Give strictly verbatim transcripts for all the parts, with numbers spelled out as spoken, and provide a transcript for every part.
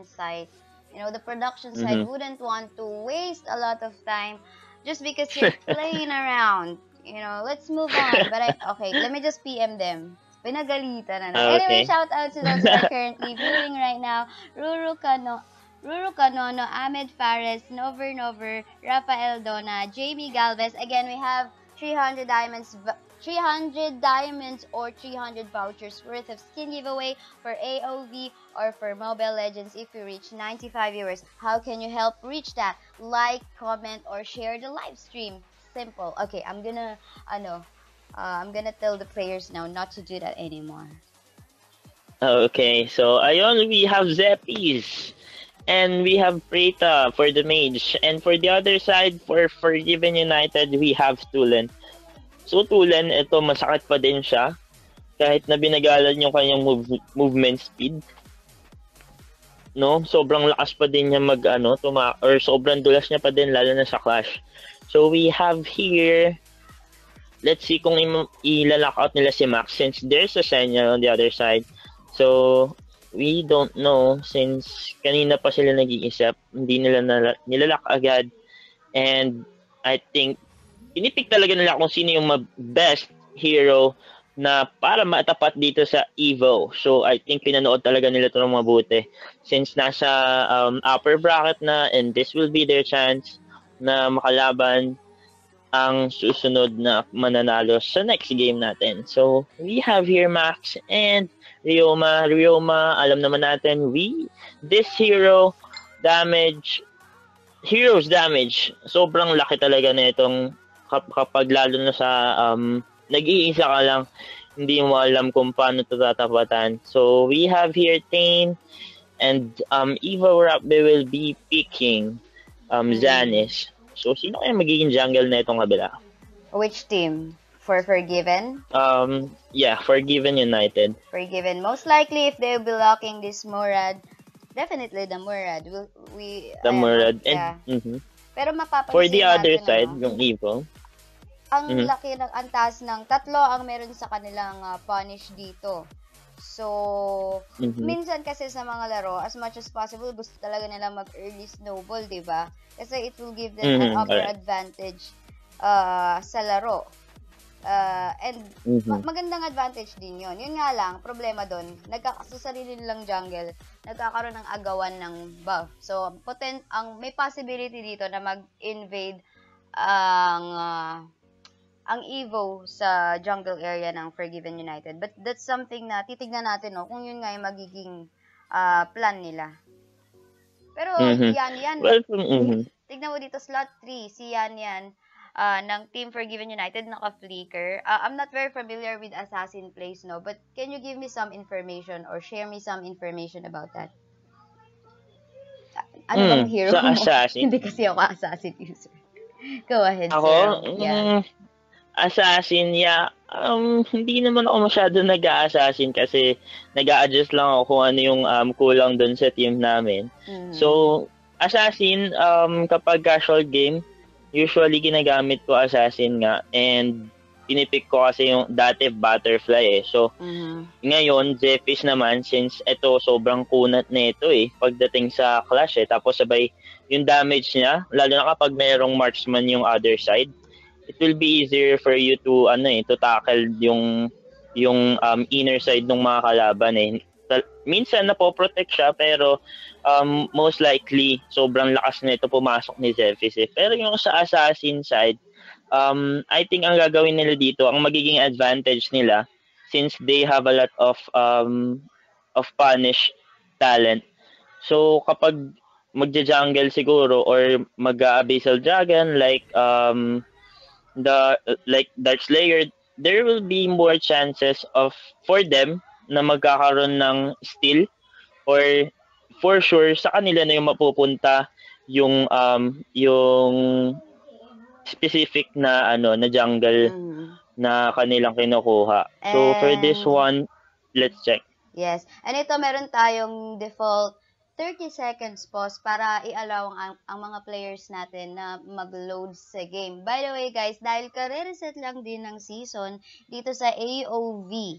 production side. You know, the production side Mm-hmm. wouldn't want to waste a lot of time just because you're playing around. You know, let's move on. But I, okay, let me just P M them. Pinagalitan na na. Anyway, Okay. shout out to those who are currently viewing right now. Ruru Kano, Ruru Canono, Ahmed Fares, Nover Nover, Rafael Dona, Jamie Galvez. Again, we have three hundred diamonds, three hundred diamonds or three hundred vouchers worth of skin giveaway for A O V or for Mobile Legends if we reach ninety-five viewers. How can you help reach that? Like, comment, or share the live stream. Simple. Okay, I'm gonna, ano, uh, I'm gonna tell the players now not to do that anymore. Okay, so ayun, we have Zeppies. And we have Preta for the mage. And for the other side, for Forgiven United, we have Tulen. So Tulen, ito masakit pa din siya. Kahit na binagalan yung kanyang move, movement speed. No, sobrang lakas pa din niya mag ano, tuma or sobrang dulas niya pa din lalo na sa clash. So we have here, let's see kung i-lock out nila si Max since there's a Senya on the other side. So we don't know since kanina pa sila nag-iisip, hindi nila nala- nilalak agad. And I think pinipick talaga nila kung sino yung best hero na para matapat dito sa EVO. So I think pinanood talaga nila ito ng mabuti since nasa um, upper bracket na, and this will be their chance na makalaban ang susunod na mananalo sa next game natin. So we have here Max and Ryoma. Ryoma, alam naman natin, we, this hero, damage, hero's damage, sobrang laki talaga na itong kap- kapag lalo na sa um, nag-iisa ka lang, hindi mo alam kung paano ito tatapatan. So we have here Tane and um, Evo Rapbe will be picking um, Zanis. So sino kaya magiging jungle na itong kabila? Which team? For Forgiven? Um, yeah, Forgiven United. Forgiven. Most likely, if they'll be locking this Murad, definitely the Murad. We'll, we, The ayan, Murad. yeah. And, mm-hmm. Pero mapapansin For the other natin, side, ano, yung Evo, ang mm-hmm. laki ng antas ng tatlo ang meron sa kanilang uh, punish dito. So, mm-hmm. minsan kasi sa mga laro, as much as possible, gusto talaga nila mag-early snowball, di ba? Kasi it will give them mm-hmm. an upper right. advantage uh, sa laro. Uh, and mm-hmm. ma- magandang advantage din yun. Yun nga lang, problema doon, nagkakasasarili nilang jungle, nagkakaroon ng agawan ng buff. So, potent, ang, may possibility dito na mag-invade ang uh, ang EVO sa jungle area ng Forgiven United. But that's something na titignan natin, no, kung yun nga yung magiging uh, plan nila. Pero mm-hmm. yan, yan. Well, mm-hmm. Tignan mo dito, slot three, si Yan Yan. Uh, ng Team Forgiven United, naka-flicker. Uh, I'm not very familiar with assassin plays, no? But can you give me some information or share me some information about that? Uh, ano mm, bang hero sa mo? assassin? Hindi kasi ako assassin user. Go ahead, ako, sir. Yeah. Mm, assassin, yeah. Um, hindi naman ako masyado nag-a-assassin kasi nag-a-adjust lang ako kung ano yung um, kulang dun sa team namin. Mm-hmm. So, assassin, um, kapag casual game, usually ginagamit ko assassin nga, and pinipick ko kasi yung dati butterfly eh. So, mm-hmm. ngayon, Zephyrs naman, since ito sobrang kunat na ito eh, pagdating sa clash eh. Tapos sabay, yung damage niya, lalo na kapag mayroong marksman yung other side, it will be easier for you to, ano eh, to tackle yung, yung um, inner side ng mga kalaban eh. Minsan napoprotect siya, pero um, most likely, sobrang lakas na ito pumasok ni Zephyrs eh. Pero yung sa assassin side, um, I think ang gagawin nila dito, ang magiging advantage nila, since they have a lot of um, of punish talent. So kapag magja-jungle siguro or mag-abyssal dragon like um the like Dark Slayer, there will be more chances of for them na magkakaroon ng steal, or for sure sa kanila na yung mapupunta yung um yung specific na ano na jungle mm. na kanilang kinukuha. And, so for this one, let's check. Yes. And ito meron tayong default thirty seconds pause para i-allow ang, ang mga players natin na mag-load sa game. By the way guys, dahil kare-reset lang din ng season dito sa A O V,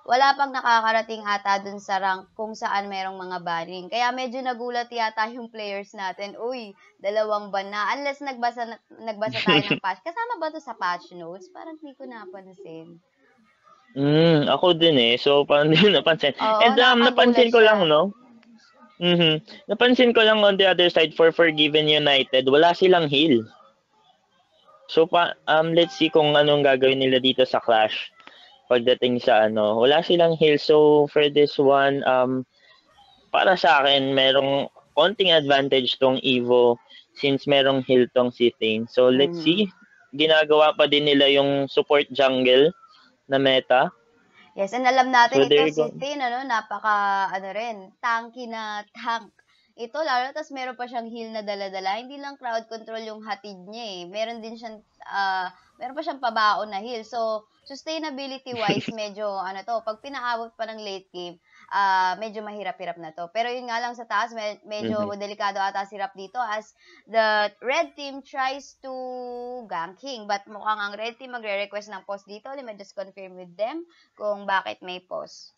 wala pang nakakarating ata dun sa rank kung saan merong mga banning. Kaya medyo nagulat yata yung players natin. Uy, dalawang ban na. Unless nagbasa, na, nagbasa tayo ng patch. Kasama ba to sa patch notes? Parang hindi ko napansin. Mm, ako din eh. So, parang hindi ko napansin. Oo, And um, napansin ko siya. lang, no? Mhm. Napansin ko lang on the other side for Forgiven United, wala silang heal. So, pa, um, let's see kung anong gagawin nila dito sa Clash pagdating sa ano. Wala silang heal. So, for this one, um, para sa akin, merong konting advantage tong EVO since merong heal tong si Thane. So, let's Mhm. see. Ginagawa pa din nila yung support jungle na meta. Yes, and alam natin So, ito there you si go. Tin, ano, napaka, ano rin, tanky na tank. Ito, lalo, tas meron pa siyang heal na dala-dala. Hindi lang crowd control yung hatid niya eh. Meron din siyang, ah, meron pa siyang pabaon na heal. So, sustainability-wise, medyo, ano to, pag pinaabot pa ng late game, ah, medyo mahirap-hirap na to. Pero yun nga lang sa taas, med- medyo Mhm. delikado ata si Rap dito as the red team tries to ganking. But mukhang ang red team magre-request ng pause dito. Let me just confirm with them kung bakit may pause.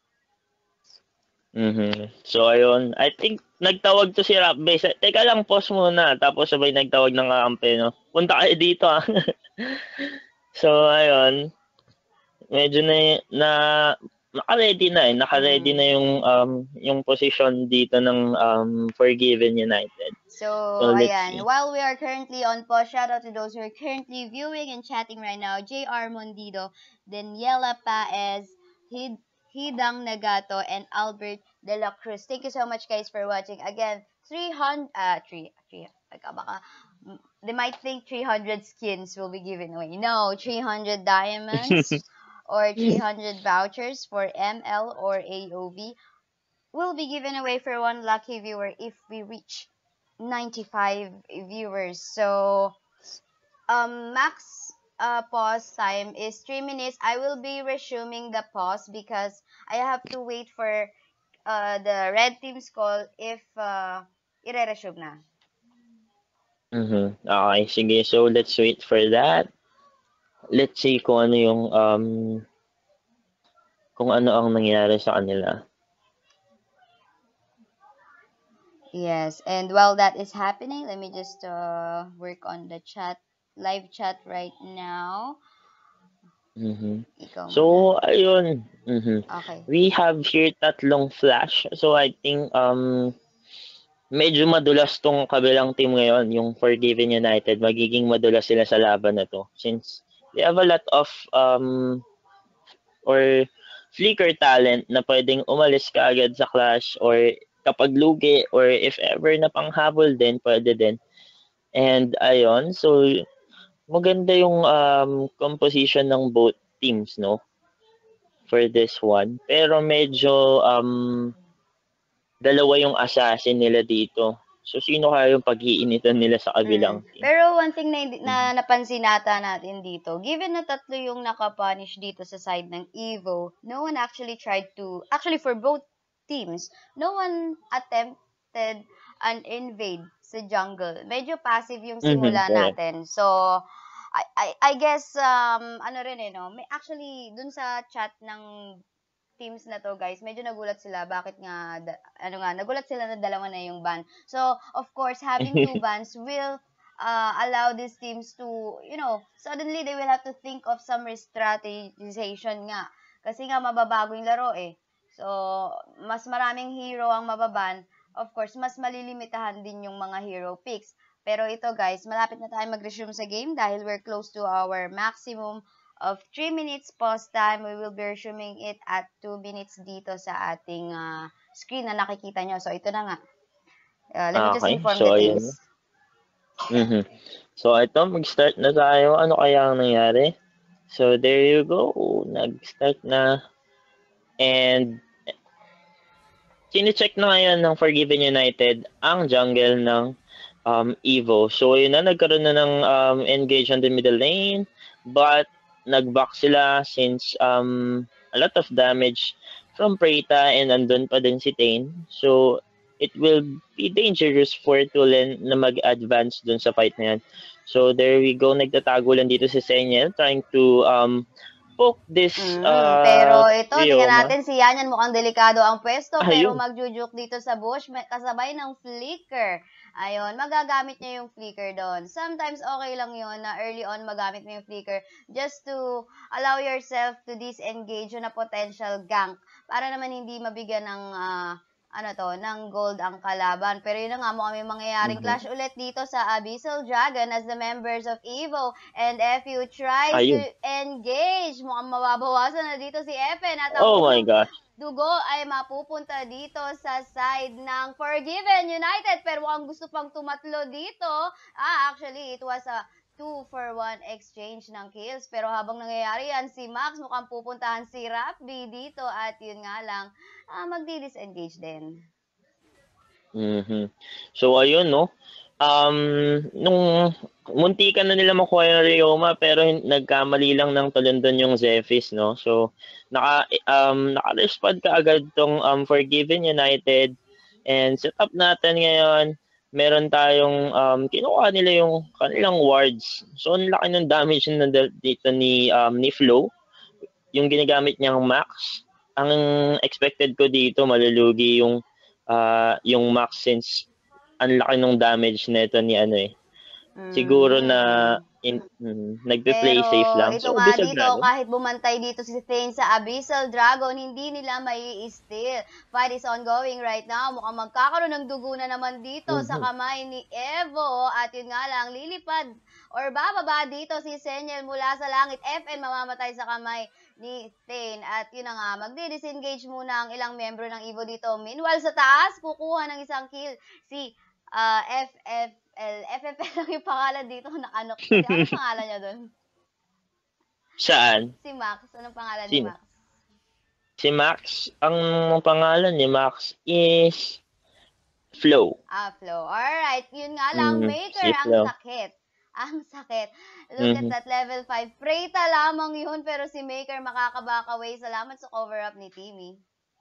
Mhm. So, ayun. I think nagtawag to si Rapbay. Teka lang, pause muna. Tapos sabay nagtawag ng kakampi, no? Punta kayo dito, ah. So, ayun. Medyo na, na naka-ready na eh. Naka-ready Mm. na yung um yung position dito ng um Forgiven United. So, So, let's ayan. see. While we are currently on pause, shout out to those who are currently viewing and chatting right now. J R Mondido, Daniela Paez, Hid Hidang Nagato, and Albert De La Cruz. Thank you so much, guys, for watching. Again, three hundred, uh, three, three, baka, baka, they might think three hundred skins will be given away. No, three hundred diamonds or three hundred vouchers for M L or A O V will be given away for one lucky viewer if we reach ninety-five viewers. So, um, max uh, pause time is three minutes. I will be resuming the pause because I have to wait for uh, the red team's call if uh, ire-resume na. Mhm. Okay, sige. So, let's wait for that. Let's see kung ano yung um kung ano ang nangyari sa kanila. Yes, and while that is happening, let me just uh, work on the chat, live chat right now. Mhm. Ikaw So, muna. ayun. Mhm. Okay. We have here tatlong flash. So, I think um medyo madulas tong kabilang team ngayon, yung Forgiven United. Magiging madulas sila sa laban na to since they have a lot of um or flicker talent na pwedeng umalis ka agad sa clash or kapag lugi or if ever na panghabol din, pwede din. And ayun, so maganda yung um, composition ng both teams, no? For this one. Pero medyo um, dalawa yung assassin nila dito. So, sino kaya yung pag-iinitan nila sa kabilang Mm. team? Pero one thing na, na Mhm. napansin nata natin dito, given na tatlo yung nakapunish dito sa side ng EVO, no one actually tried to, actually for both teams, no one attempted an invade sa jungle. Medyo passive yung Mhm, simula correct. natin. So, I, I, I guess, um, ano rin eh, no? May actually, dun sa chat ng teams na to, guys, medyo nagulat sila. Bakit nga, da, ano nga, nagulat sila na dalawa na yung ban. So, of course, having two bans will uh, allow these teams to, you know, suddenly they will have to think of some strategization nga. Kasi nga, mababago yung laro eh. So, mas maraming hero ang mababan. Of course, mas malilimitahan din yung mga hero picks. Pero ito, guys, malapit na tayo mag-resume sa game dahil we're close to our maximum of three minutes pause time. We will be resuming it at two minutes dito sa ating uh, screen na nakikita nyo. So, ito na nga. Uh, let me just Okay, inform so the ayun. teams. Mhm. So, ito, mag-start na tayo. Ano kaya ang nangyari? So, there you go. Nag-start na. And, sine-check na ngayon ng Forgiven United ang jungle ng um, EVO. So, yun na, nagkaroon na ng um, engage on the middle lane. But, nag-back sila since um, a lot of damage from Preta and andun pa din si Tane. So, it will be dangerous for Tulen na mag-advance dun sa fight na yan. So, there we go. Nagtatago lang dito si Senyel trying to um, poke this Mm, uh, pero ito, tingnan Ryoma. natin si Yanyan, mukhang delikado ang pwesto, pero Ayun. magjujuk dito sa bush, may kasabay ng flicker. Ayun, magagamit niya yung flicker doon. Sometimes okay lang yun na early on magamit mo yung flicker just to allow yourself to disengage na potential gank para naman hindi mabigyan ng ah, ano to, ng gold ang kalaban. Pero yun na nga, mukhang may mangyayaring Mhm. clash ulit dito sa Abyssal Dragon as the members of EVO and F U tries to Ayun. engage. Mukhang mababawasan na dito si Efen at ang Oh my unang gosh. dugo ay mapupunta dito sa side ng Forgiven United. Pero mukhang gusto pang tumatlo dito. Ah, actually, it was a two for one exchange ng kills. Pero habang nangyayari yan, si Max mukhang pupuntahan si Rapbi dito at yun nga lang, ah, magdi-disengage din. Mhm. So ayun 'no. Um, nung muntikan na nila makuha yung Ryoma pero hin- nagkamali lang ng talon yung Zephys 'no. So naka um naka-respond kaagad tong um Forgiven United and set up natin ngayon. Meron tayong um kinuha nila yung kanilang wards. So ang laki ng damage na dal- dito ni um ni Flo, yung ginagamit niyang max. Ang expected ko dito malulugi yung ah yung max since ang laki ng damage nito ni ano eh. Siguro na Mhm. in, mm, nagpe-play Pero safe lang. ito So, nga Abyssal dito, Dragon. kahit bumantay dito si Thane sa Abyssal Dragon, hindi nila mai steal. Fight is ongoing right now. Mukhang magkakaroon ng dugo na naman dito sa Mhm. kamay ni Evo. At yun nga lang, lilipad or bababa dito si Senyel mula sa langit. F N mamamatay sa kamay ni Thane. At yun na nga, magdi-disengage muna ang ilang membro ng Evo dito. Meanwhile, sa taas, kukuha ng isang kill si ah, F F L. F F L lang yung pangalan dito. Nakanok kasi. Ano pangalan niya doon? Saan? Si Max. Anong pangalan ni Sino? Max? Si Max. Ang pangalan ni Max is Flow. Ah, Flo. Alright. Yun nga lang, Mm, Maker. si Ang Flow. sakit. Ang sakit. Look at Mhm. that, level five. Preta lamang yun, pero si Maker makakaback away. Salamat sa cover-up ni Timmy.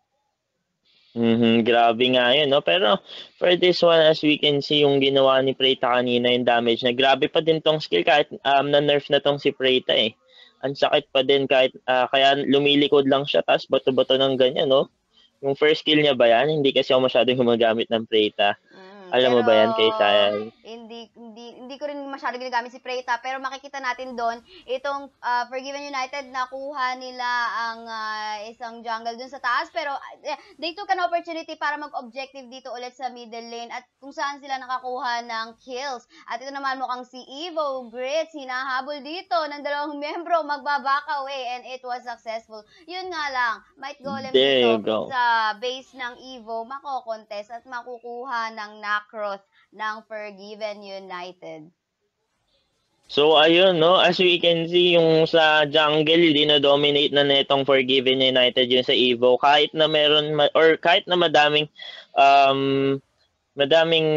Mhm, grabe nga yun, no? Pero for this one, as we can see, yung ginawa ni Preta kanina, yung damage na grabe pa din tong skill kahit um, na-nerf na tong si Preta eh. Ang sakit pa din kahit ah, kaya lumilikod lang siya tapos bato-bato ng ganyan, no? Yung first skill niya ba yan? Hindi kasi ako masyadong gumagamit ng Preta. Mm, Alam mo pero ba yan, Kaisaya? hindi hindi hindi ko rin masyado ginagamit si Preta, pero makikita natin doon itong ah, Forgiven United nakuha nila ang ah, isang jungle dun sa taas, pero uh, they took an opportunity para mag-objective dito ulit sa middle lane at kung saan sila nakakuha ng kills. At ito naman mukhang si Evo Grits hinahabol dito ng dalawang miyembro, magbaback away and it was successful. Yun nga lang, might golem There you dito go. sa base ng Evo makokontest at makukuha ng Nakroth ng Forgiven United. So, ayun, no? As we can see, yung sa jungle, dino-dominate na netong Forgiven United yun sa EVO. Kahit na meron, ma- or kahit na madaming, um, madaming,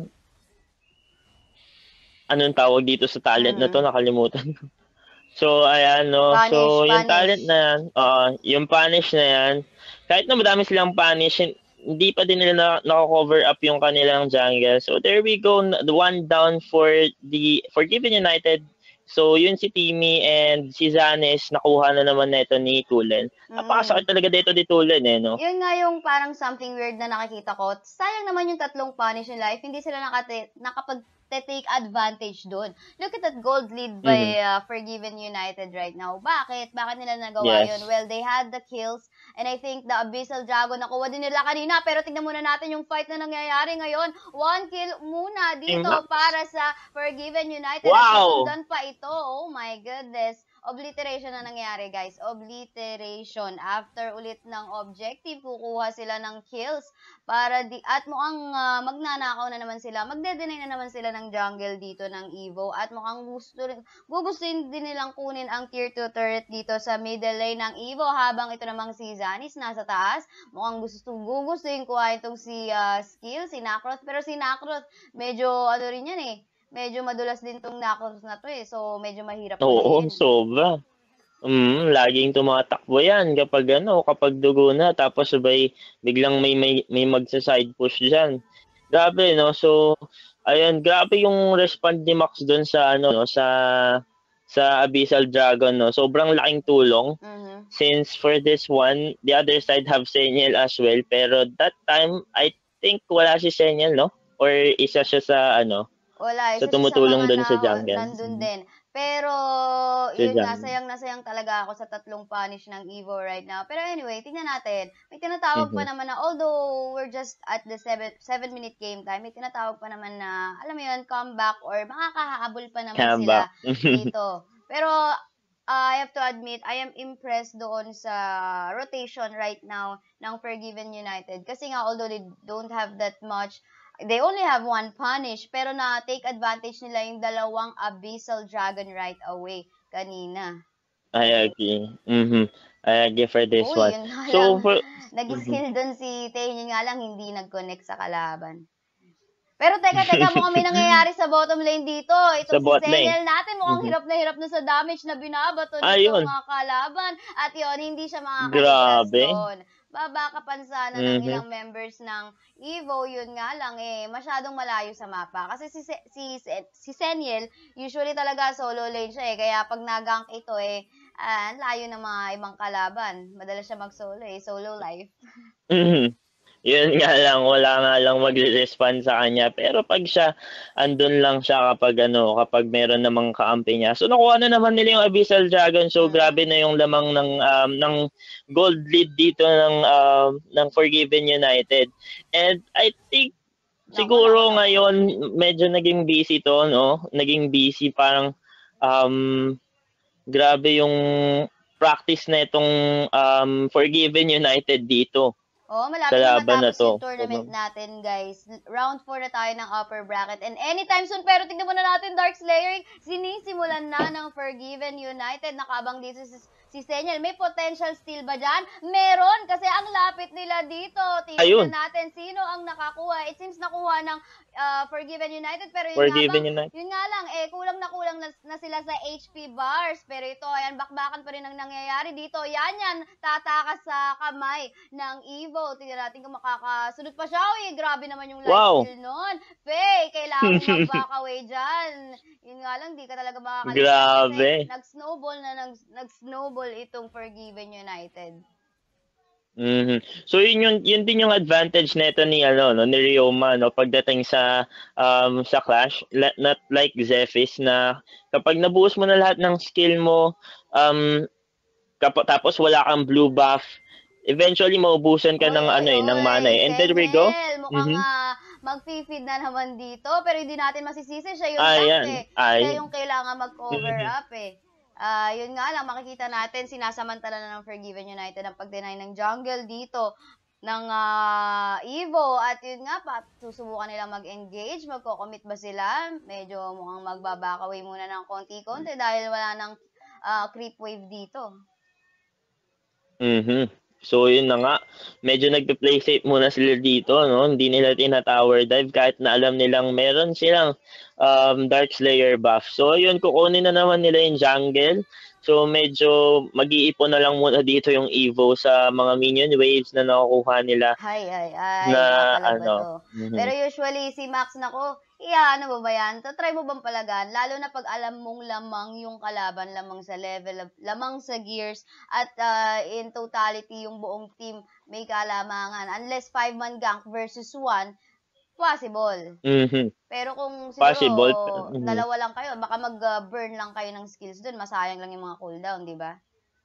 anong tawag dito sa talent na to, Mhm. nakalimutan. So, ayan, no? Punish, So, yung talent punish. na yan, uh, yung punish na yan, kahit na madami silang punish, hin- hindi pa din nila na, nako-cover up yung kanilang jungle. So, there we go. n- The one down for the Forgiven United. So, yun si Timmy and si Zanes, nakuha na naman neto ni Tulen. Mm. Napakasakit talaga dito ni Tulen, eh, no? Yun nga yung parang something weird na nakikita ko. Sayang naman yung tatlong punish nila if hindi sila nakate, nakapag take advantage doon. Look at that gold lead Mhm. by uh, Forgiven United right now. Bakit? Bakit nila nagawa yun? Yes. Well, they had the kills and I think the Abyssal Dragon nakuha din nila kanina pero tingnan muna natin yung fight na nangyayari ngayon. One kill muna Team dito Max. para sa Forgiven United at Wow! susundan pa ito. Oh my goodness. Obliteration na nangyari, guys. Obliteration. After ulit ng objective, kukuha sila ng kills para di at mukhang ah, magnanakaw na naman sila. Magde-deny na naman sila ng jungle dito ng Evo at mukhang gusto rin, gugustuhin din nilang kunin ang tier two turret dito sa middle lane ng Evo habang ito namang si Zanis nasa taas. Mukhang gusto gugustuhin kuhain itong si ah, Skill, si Nakroth. Pero si Nakroth, medyo ano rin yan eh. Medyo madulas din tong Nakroth na to eh. So, medyo mahirap Oo, hulihin. sobra. Mm, laging tumatakbo 'yan kapag ano, kapag dugo na tapos sabay biglang may may, may magsa-side push diyan. Grabe no. So, ayun, grabe yung respond ni Max doon sa ano no, sa sa Abyssal Dragon, no? Sobrang laking tulong. Mhm. Since for this one, the other side have Seniel as well. Pero that time, I think wala si Seniel, no? Or isa siya sa, ano, Wala, sa isa siya sa mga tumutulong dun na sa jungle. nandun din. Pero, Sa yun nga, jungle. sayang na sayang talaga ako sa tatlong punish ng EVO right now. Pero anyway, tingnan natin. May tinatawag pa Mhm. naman na, although we're just at the seven, seven minute game time, may tinatawag pa naman na, alam mo yun, comeback or makakahabol pa naman sila Comeback. dito. Pero, uh, I have to admit, I am impressed doon sa rotation right now ng Forgiven United. Kasi nga, although they don't have that much, they only have one punish, pero na-take advantage nila yung dalawang Abyssal Dragon right away kanina. I agree. Mhm. I agree for this Uy, one. yun nga lang. So, for... Mhm. Nag-skill dun si Tay, yun nga lang hindi nag-connect sa kalaban. Pero teka, teka, mukhang may nangyayari sa bottom lane dito. Sa Itong si bot lane. Zeniel natin, mukhang Mhm. hirap na hirap na sa damage na binabato Ah, nitong yun. mga kalaban. At yun, hindi siya makakaligtas Grabe. doon. Babakapan sana ng Mhm. ilang members ng EVO, yun nga lang eh, masyadong malayo sa mapa. Kasi si, Se- si, Si- si Zeniel, usually talaga solo lane siya eh. Kaya pag nagank ito eh, ah, ang layo ng mga ibang kalaban. Madalas siya mag-solo eh, solo life. Mhm. Yun nga lang, wala nga lang magre-respond sa kanya. Pero pag siya, andun lang siya kapag ano, kapag meron namang kaampi niya. So nakuha na naman nila yung Abyssal Dragon. So grabe Mm. na yung lamang ng um, ng gold lead dito ng um, ng Forgiven United. And I think Nako, nako, siguro nako. ngayon medyo naging busy to, no? Naging busy parang um, grabe yung practice na itong um, Forgiven United dito Oo, sa malapit na laban na matapos yung to. tournament natin, guys. Round four na tayo ng upper bracket. And anytime soon, pero tingnan muna natin, Dark Slayer, sinisimulan na ng Forgiven United. Nakabang dito si, si Senyal. May potential steal ba dyan? Meron, kasi ang lapit nila dito. Tingnan Ayun, natin sino ang nakakuha. It seems nakuha ng uh, Forgiven United, pero yun nga bang, Forgiven United. yun nga lang, eh, kulang na kulang na, na sila sa H P bars. Pero ito, ayan, bakbakan pa rin ang nangyayari dito. Yan, yan, tatakas sa kamay ng EVO. Tingnan natin kung makakasunod pa siya. Uy, grabe naman yung life Wow! steal nun. Faye, kailangan mong mag-back away dyan. Yun nga lang, di ka talaga makakaligtas kasi Grabe. nag-snowball na nag- nag-snowball itong Forgiven United. Mhm. So yun yung yun din yung advantage nito ni ano no ni Ryoma no pagdating sa um sa Clash, La- not like Zephys na kapag nabuhos mo na lahat ng skill mo um kap- tapos wala kang blue buff, eventually maubusan ka Oy, ng oy, ano eh ng oy, mana eh. And there we go. Senyel, mukhang Mhm. uh, mag-feed na naman dito, pero hindi natin masisisi, siya yung tank Ayan. eh. Siya Ay. yung kailangan mag-cover Mhm. up eh. Ah, yun nga lang, makikita natin, sinasamantala na ng Forgiven United ang pag-deny ng jungle dito ng ah, EVO. At yun nga, pa, susubukan nilang mag-engage, magko-commit ba sila? Medyo mukhang magbabakaway muna ng konti-konti dahil wala ng ah, creep wave dito. Mhm. So yun na nga, medyo nagpe-play safe muna sila dito, no? Hindi nila tina-tower dive kahit na alam nilang meron silang um, Dark Slayer buff. So yun, kukunin na naman nila yung jungle. So medyo mag-iipon na lang muna dito yung EVO sa mga minion waves na nakukuha nila Ay, ay, ay, na nakakalag ba ano. to? Pero Mhm. usually, si Max, nako, iya, ano ba ba yan? Tatry mo bang palagan? Lalo na pag alam mong lamang yung kalaban, lamang sa level, lamang sa gears, at ah, in totality, yung buong team may kalamangan. Unless five-man gank versus one, possible. Mhm. Pero kung siguro, Possible. Mhm. dalawa lang kayo, baka mag-burn lang kayo ng skills dun, masayang lang yung mga cooldown, di ba?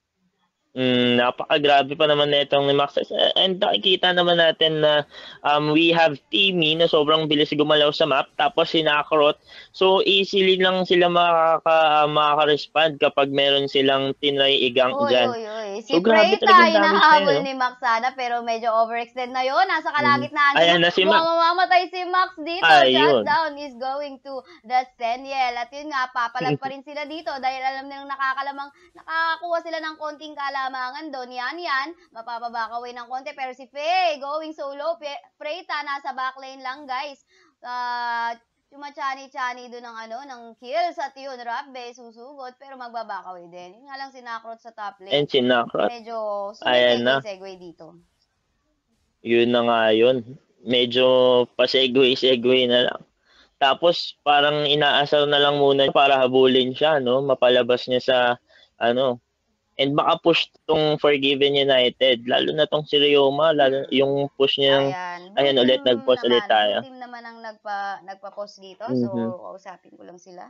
Mm, napakagrabe pa naman nitong ni Max. And nakikita naman natin na um, we have Timmy na sobrang bilis gumalaw sa map. Tapos si Nakrot. So, easily lang sila makaka, makaka-respond kapag meron silang tinry igang Uy, dyan. uy, uy. Si So, grabe Preyta, talagang damage na yun, hinahabol no? ni Max sana, pero medyo overextend na yon. Nasa Mhm. kalagitnaan sila. Ayan na si Mukhang Max. mamamatay si Max dito. Ayun. Shutdown is going to the Seniel. At yun nga, papalag pa rin sila dito dahil alam nilang nakakalamang, nakakakuha sila ng konting kalamangan doon. Yan, yan. Mapapabakaway ng konti. Pero si Faye, going solo. Preyta, nasa backlane lang, guys. Uh, Tumachani-chani doon ng ano, ng kills at yun, Rabbe, susugod, pero magbabakaway din. Yun nga lang sinakrot sa top lane. And si Nakrot. Medyo Ayan na. sumigay-segue dito. Yun na nga yun. Medyo pa-segue-segue na lang. Tapos parang inaasar na lang muna para habulin siya, no? Mapalabas niya sa ano. And baka push tong Forgiven United, lalo na tong si Ryoma, lalo Hmm. yung push niya ng Ayan, blue ayan team ulit nag-post ulit naman. Blue tayo. team naman ang nagpa nagpa-post dito. Mhm. So, kausapin ko lang sila.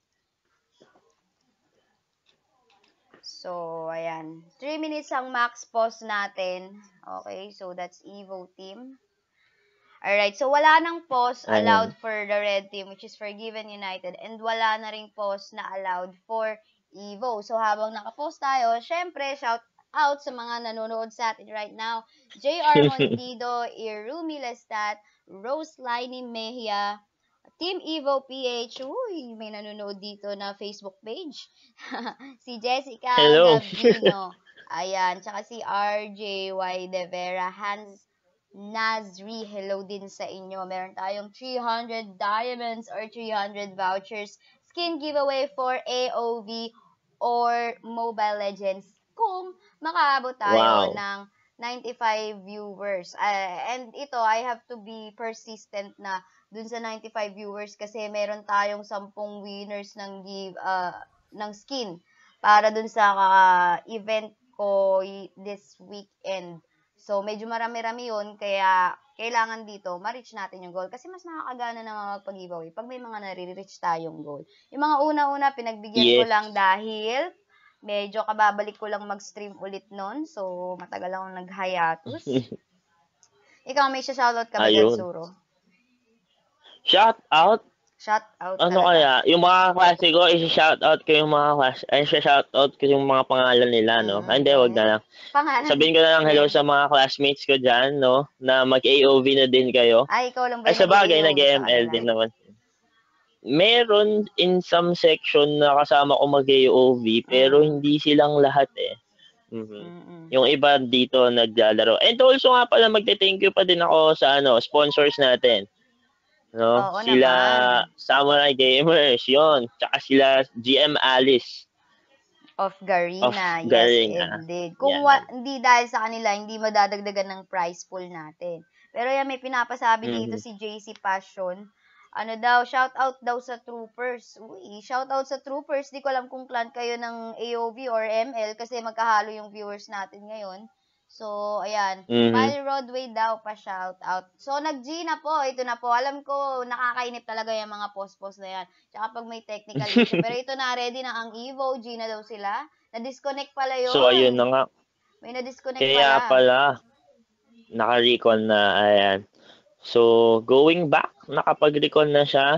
So, ayan. three minutes ang max pause natin. Okay, so that's EVO team. Alright, so wala nang pause allowed Ayun. for the red team, which is Forgiven United, and wala na ring pause na allowed for EVO. So habang naka-pause tayo, syempre, shout out sa mga nanonood sa atin right now. J R Montido, Irumi Lestat, Rose Liney Mejia, Team Evo P H, uy, may nanonood dito na Facebook page. Si Jessica Hello. Gavino, ayan, tsaka si R J Y De Vera, Hans Nazri, hello din sa inyo. Meron tayong three hundred diamonds or three hundred vouchers skin giveaway for A O V or Mobile Legends kung makaabot tayo Wow. ng ninety-five viewers. Uh, and ito, I have to be persistent na dun sa ninety-five viewers kasi meron tayong sampung winners ng give uh, ng skin para dun sa uh, event ko this weekend. So, medyo marami-rami yun, kaya kailangan dito, ma-reach natin yung goal. Kasi mas nakakagana na magpag-giveaway pag may mga nare-reach tayong goal. Yung mga una-una, pinagbigyan Yes. ko lang dahil medyo kababalik ko lang mag-stream ulit nun. So, matagal akong nag-hiatus. Ikaw, may shoutout ka ba dyan, Ayun. Suro? Shout out? Shout out Ano talaga. kaya? Yung mga klase ko, i-shout out ko yung mga klase. Ay, shout out ko yung mga pangalan nila, no? Mm, Ah, hindi, wag na lang. Pangalan. Sabihin ko na lang hello sa mga classmates ko dyan, no? Na mag-A O V na din kayo. Ay, ikaw lang ba Ay, yung sa bagay, nag-A O V sa nag-M L kanila? din naman. Meron in some section na kasama ko mag-A O V, pero Mm. hindi silang lahat eh. Mhm. Mm-mm. Yung iba dito naglalaro. And also nga pala, magte-thank you pa din ako sa ano, sponsors natin. No? Oo Sila naman. Samurai Gamers, yon. Tsaka sila G M Alice Of of Garena, yes Garena. indeed. Kung Yan. wa- hindi dahil sa kanila, hindi madadagdagan ng prize pool natin. Pero yan, may pinapasabi dito Mhm. si J C Passion. Ano daw, shout out daw sa troopers. Uy, shout out sa troopers. Di ko alam kung clan kayo ng A O V or M L kasi magkahalo yung viewers natin ngayon. So, ayan. Mhm. Mile Roadway daw pa shout out. So, nag-G na po. Ito na po. Alam ko, nakakainip talaga yung mga post-post na yan. Tsaka pag may technical issue. Pero ito na, ready na ang EVO. G na daw sila. Na-disconnect pala yun. So, ayun na nga. May na-disconnect Kaya pala. pala, naka-recon na. Ayan. So, going back, nakapag-recon na siya.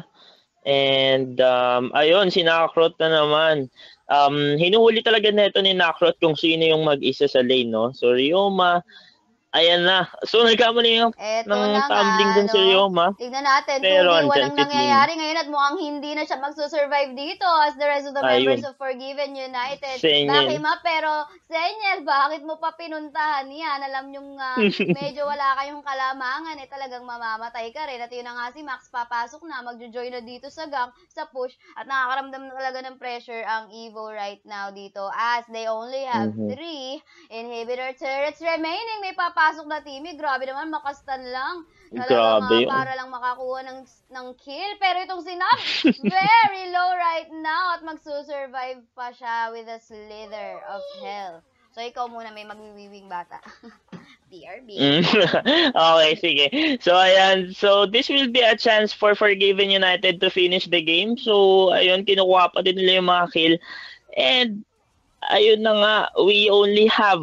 And, um, ayun, si Nakrot na naman. Um, hinuhuli talaga neto ni Nakrot kung sino yung mag-isa sa lane, no? So, Ryoma, ayan na. So, nagkamali yung Eto ng na nga, tumbling dun si no? Ryoma. Tignan natin, Pero, two v one andyan ang si Tin. nangyayari ngayon at mukhang hindi na siya magsusurvive dito as the rest of the members Ayun. of Forgiven United. Senyen. Bakima, pero Senyel, bakit mo pa pinuntahan yan? Alam nyong uh, medyo wala kayong kalamangan, eh talagang mamamatay ka rin. At yun na nga si Max, papasok na, magjo-join na dito sa gang, sa push, at nakakaramdam na talaga ng pressure ang EVO right now dito as they only have Mhm. three inhibitor turrets remaining. May papasok na team, eh, grabe naman, makastan lang. Talagang Grabe uh, yun. para lang makakuha ng, ng kill. Pero itong si Nab, very low right now at magsusurvive pa siya with a slither of hell. So, ikaw muna, may magwiwiwing bata. B R B. Mm. Okay, sige. So, ayan. So, this will be a chance for Forgiven United to finish the game. So, ayun, kinukuha pa din nila yung mga kill. And, ayun na nga, we only have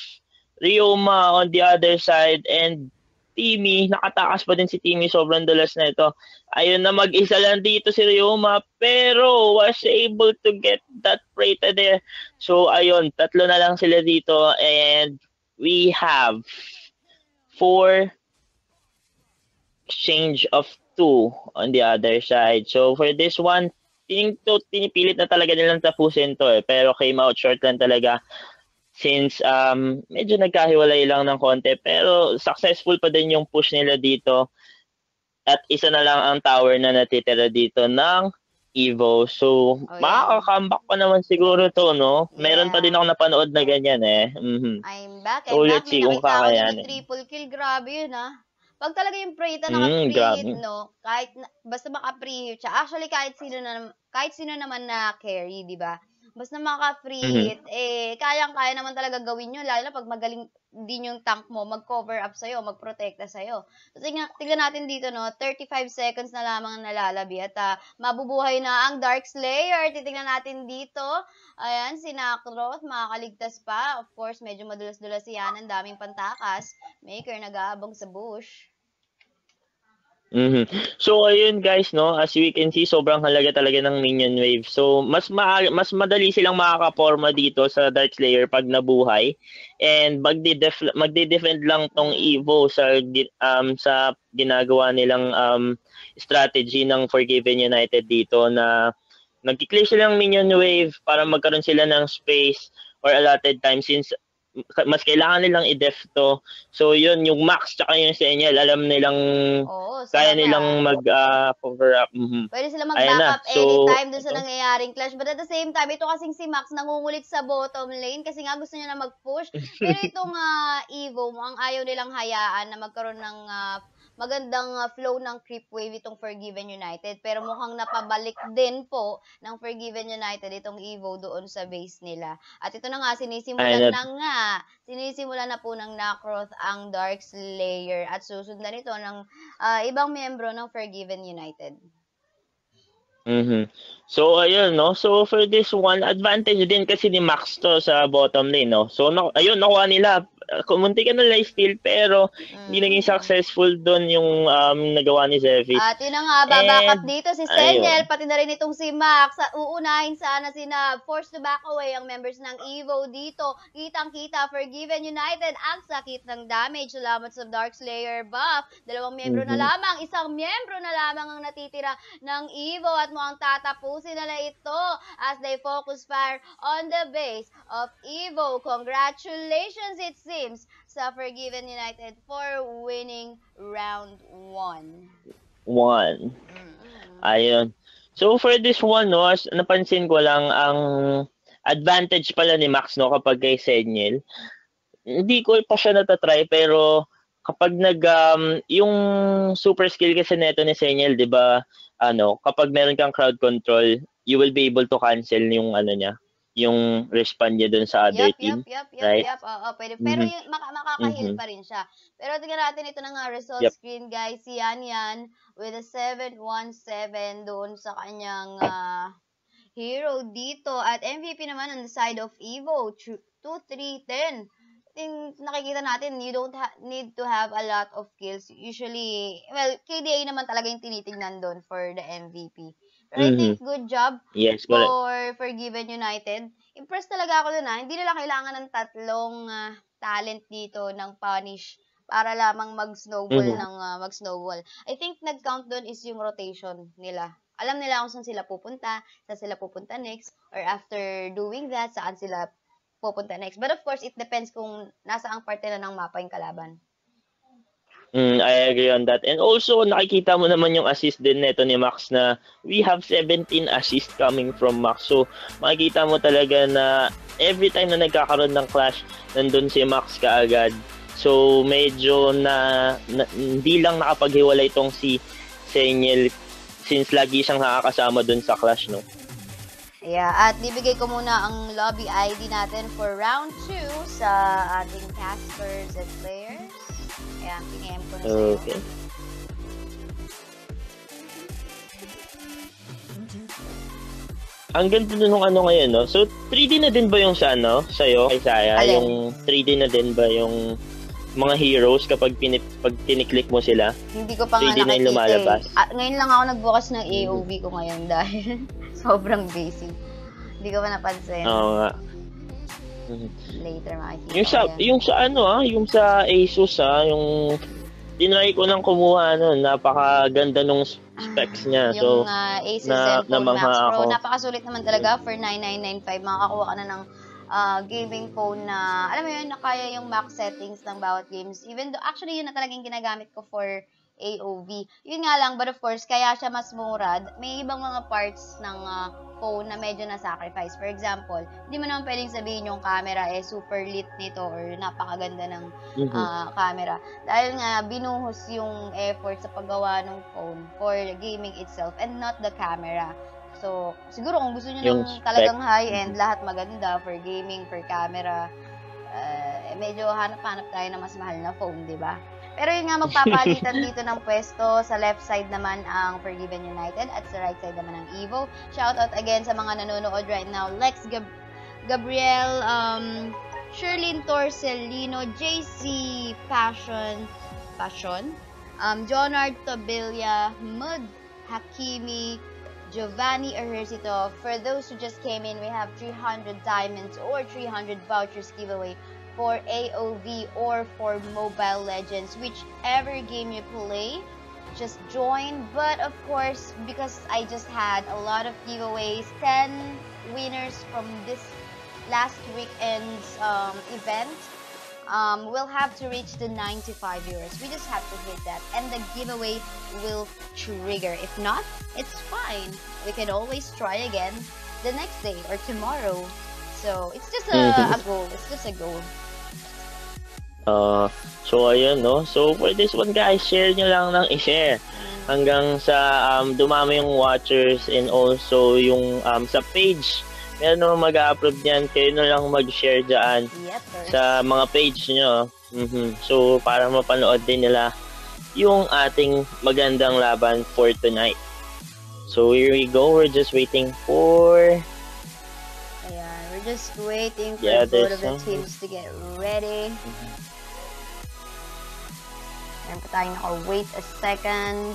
Ryoma on the other side and Timmy, nakatakas pa din si Timmy, sobrang dulas na ito. Ayun na, mag-isa lang dito si Ryoma, pero was able to get that Preta there. So, ayun, tatlo na lang sila dito and we have four exchange of two on the other side. So, for this one, tining to, pinipilit na talaga nilang tapusin to eh, pero came out short lang talaga. Since um, medyo nagkahiwalay lang ng konti, pero successful pa din yung push nila dito. At isa na lang ang tower na natitira dito ng EVO. So, Oh, makaka-comeback pa naman siguro to, no? Yeah. Meron pa din ako napanood na ganyan eh. Mm-hmm. I'm back, So, I'm back. let's May see kung nakita ako din na kakayanin. triple kill. Grabe yun, ah. Pag talaga yung Preta Mm, naka-preheat, grabe. no, kahit na, basta maka-preheat siya. Actually, kahit sino na, kahit sino naman na carry, di ba? Basta Mhm. maka-preheat, eh, kayang-kaya naman talaga gawin yun, lalo na pag magaling din yung tank mo, mag-cover up sa'yo, mag-protekta sa'yo. So, tingnan, tingnan natin dito, no, thirty-five seconds na lamang ang nalalabi at uh, mabubuhay na ang Dark Slayer. Titingnan natin dito. Ayan, si Nakroth, makakaligtas pa. Of course, medyo madulas-dulas yan, ang daming pantakas. Maker nag-aabang sa bush. Mhm. So ayun guys 'no, as we can see sobrang halaga talaga ng minion wave. So mas maa mas madali silang makakaporma dito sa Dark Slayer 'pag nabuhay. And magde-def magde-defend lang tong Mm. EVO sa gi- um sa ginagawa nilang um strategy ng Forgiven United dito na nagki-clear sila ng minion wave para magkaroon sila ng space or allotted time since mas kailangan nilang i-def to. So yun, yung Max tsaka yung Senyal, alam nilang Oo, kaya sarap nilang na. mag ah, cover up. Mhm. Pwede sila Ayan na. mag-backup So, anytime dun sa ito. nangyayaring clash. But at the same time, ito kasing si Max nangungulit sa bottom lane kasi nga gusto niya na mag-push. Pero itong uh, EVO mo, ang ayaw nilang hayaan na magkaroon ng uh, magandang uh, flow ng creep wave itong Forgiven United. Pero mukhang napabalik din po ng Forgiven United itong EVO doon sa base nila. At ito na nga, Ayan sinisimulan na. na nga, sinisimulan na po ng Nakroth ang Dark Slayer at susundan ito ng uh, ibang miyembro ng Forgiven United. Mhm. So, ayun, no? So, for this one, advantage din kasi ni Max to sa bottom lane, no? So, na ayun, nakuha nila. Uh, Kumunti ka na lifesteal, pero hindi naging Mm. successful doon yung um, nagawa ni Zephys. At yun na nga, babackup And, dito si Senyel, ayun. pati na rin itong si Max. Sa uunahin sana sina forced to back away ang members ng EVO dito. Kitang-kita, Forgiven United, ang sakit ng damage. Salamat sa Dark Slayer buff. Dalawang miyembro na Mhm. lamang, isang miyembro na lamang ang natitira ng EVO at mukhang tatapusin na na ito as they focus fire on the base of EVO. Congratulations, it seems, sa Forgiven United for winning round one. One. Mm. Ayun. So for this one, no, as napansin ko lang ang advantage pala ni Max, no, kapag kay Senyel. Hindi ko pa siya natatry pero kapag nag um, yung super skill kasi neto ni Senyel, 'di ba? Ano, kapag meron kang crowd control, you will be able to cancel yung ano niya, yung respawn niya dun sa other Yup, yup, team, yup, yup, right? yup. Oo, pwede. Pero Mhm. yung maka makaka-heal Mhm. pa rin siya. Pero tingnan natin ito na nga result Yep. screen, guys. Si Yan Yan with a seven one seven doon sa kanyang ah, hero dito. At M V P naman on the side of EVO, two three ten. Ting nakikita natin, you don't ha- need to have a lot of kills. Usually, well, K D A naman talaga yung tinitingnan doon for the M V P. Pero I Mhm. think good job Yes, correct. for Forgiven United. Impressed talaga ako dun, ah. Hindi nila kailangan ng tatlong ah, talent dito ng punish para lamang mag-snowball Mhm. ng ah, mag-snowball. I think nag-count doon is yung rotation nila. Alam nila kung saan sila pupunta, saan sila pupunta next, or after doing that, saan sila pupunta next. But of course, it depends kung nasa ang parte na ng mapa yung kalaban. Mm, I agree on that. And also, nakikita mo naman yung assist din neto ni Max na we have seventeen assists coming from Max. So, makikita mo talaga na every time na nagkakaroon ng clash, nandun si Max kaagad. So, medyo na, na hindi lang nakapaghiwalay itong si Senyel since lagi siyang nakakasama dun sa clash, no? Yeah, at bibigay ko muna ang lobby I D natin for round two sa ating casters and players. Ayan, piniem ko na sa'yo. Okay. Ang ganda nun nung ano ngayon, no? So, three D na din ba yung sa ano, sa'yo, Kaisaya? Alin? Yung three D na din ba yung mga heroes kapag pinip, pag tiniklik mo sila? Hindi ko pa nga three D na yung nakikita lumalabas. eh. Ah, ngayon lang ako nagbukas ng A O V ko ngayon dahil sobrang busy. Hindi ko pa napansin. Oo nga. Mhm. Later makikita Yung sa, ko yan. yung sa ano ah, yung sa Asus ah, yung tinry ko nang kumuha nun, napakaganda nung specs niya. Yung So, uh, Asus na, Zenfone namangha Max Pro, ako. napakasulit naman talaga for nine nine nine five. Makakakuha ka na ng uh, gaming phone na, alam mo yun, na kaya yung max settings ng bawat games. Even though, actually, yun na talagang ginagamit ko for A O V. Yun nga lang, but of course, kaya siya mas mura. May ibang mga parts ng uh, phone na medyo na-sacrifice. For example, hindi mo naman pwedeng sabihin yung camera eh super lit nito or napakaganda ng Mhm. uh, camera. Dahil nga, binuhos yung effort sa paggawa ng phone for gaming itself and not the camera. So, siguro kung gusto niyo Yung ng spec. talagang high-end, Mhm. lahat maganda for gaming, for camera, uh, eh, medyo hanap-hanap tayo ng mas mahal na phone, di ba? Pero yun nga, magpapalitan dito ng pwesto. Sa left side naman ang Forgiven United at sa right side naman ang EVO. Shoutout again sa mga nanonood right now. Lex Gab- Gabriel, um, Sherlyn Torcelino, J C Passion, Passion, um, Jonard Tobilla, Mud Hakimi, Giovanni Ejercito. For those who just came in, we have three hundred diamonds or three hundred vouchers giveaway for A O V or for Mobile Legends, whichever game you play. Just join. But of course, because I just had a lot of giveaways, ten winners from this last weekend's um, event, um, we'll have to reach the ninety-five viewers. We just have to hit that, and the giveaway will trigger. If not, it's fine. We can always try again the next day or tomorrow. So it's just a, a goal. It's just a goal. Uh, so ayun, no? So for this one, guys, share nyo lang ng i-share hanggang sa um, dumami yung watchers and also yung um, sa page. Meron naman mag-upload niyan, kayo na lang mag-share dyan Yep, sa mga page nyo. Mm-hmm. So para mapanood din nila yung ating magandang laban for tonight. So here we go, we're just waiting for... Ayan, we're just waiting for yeah, both of the some... teams to get ready. Mm-hmm. Meron pa tayong naka-wait a second.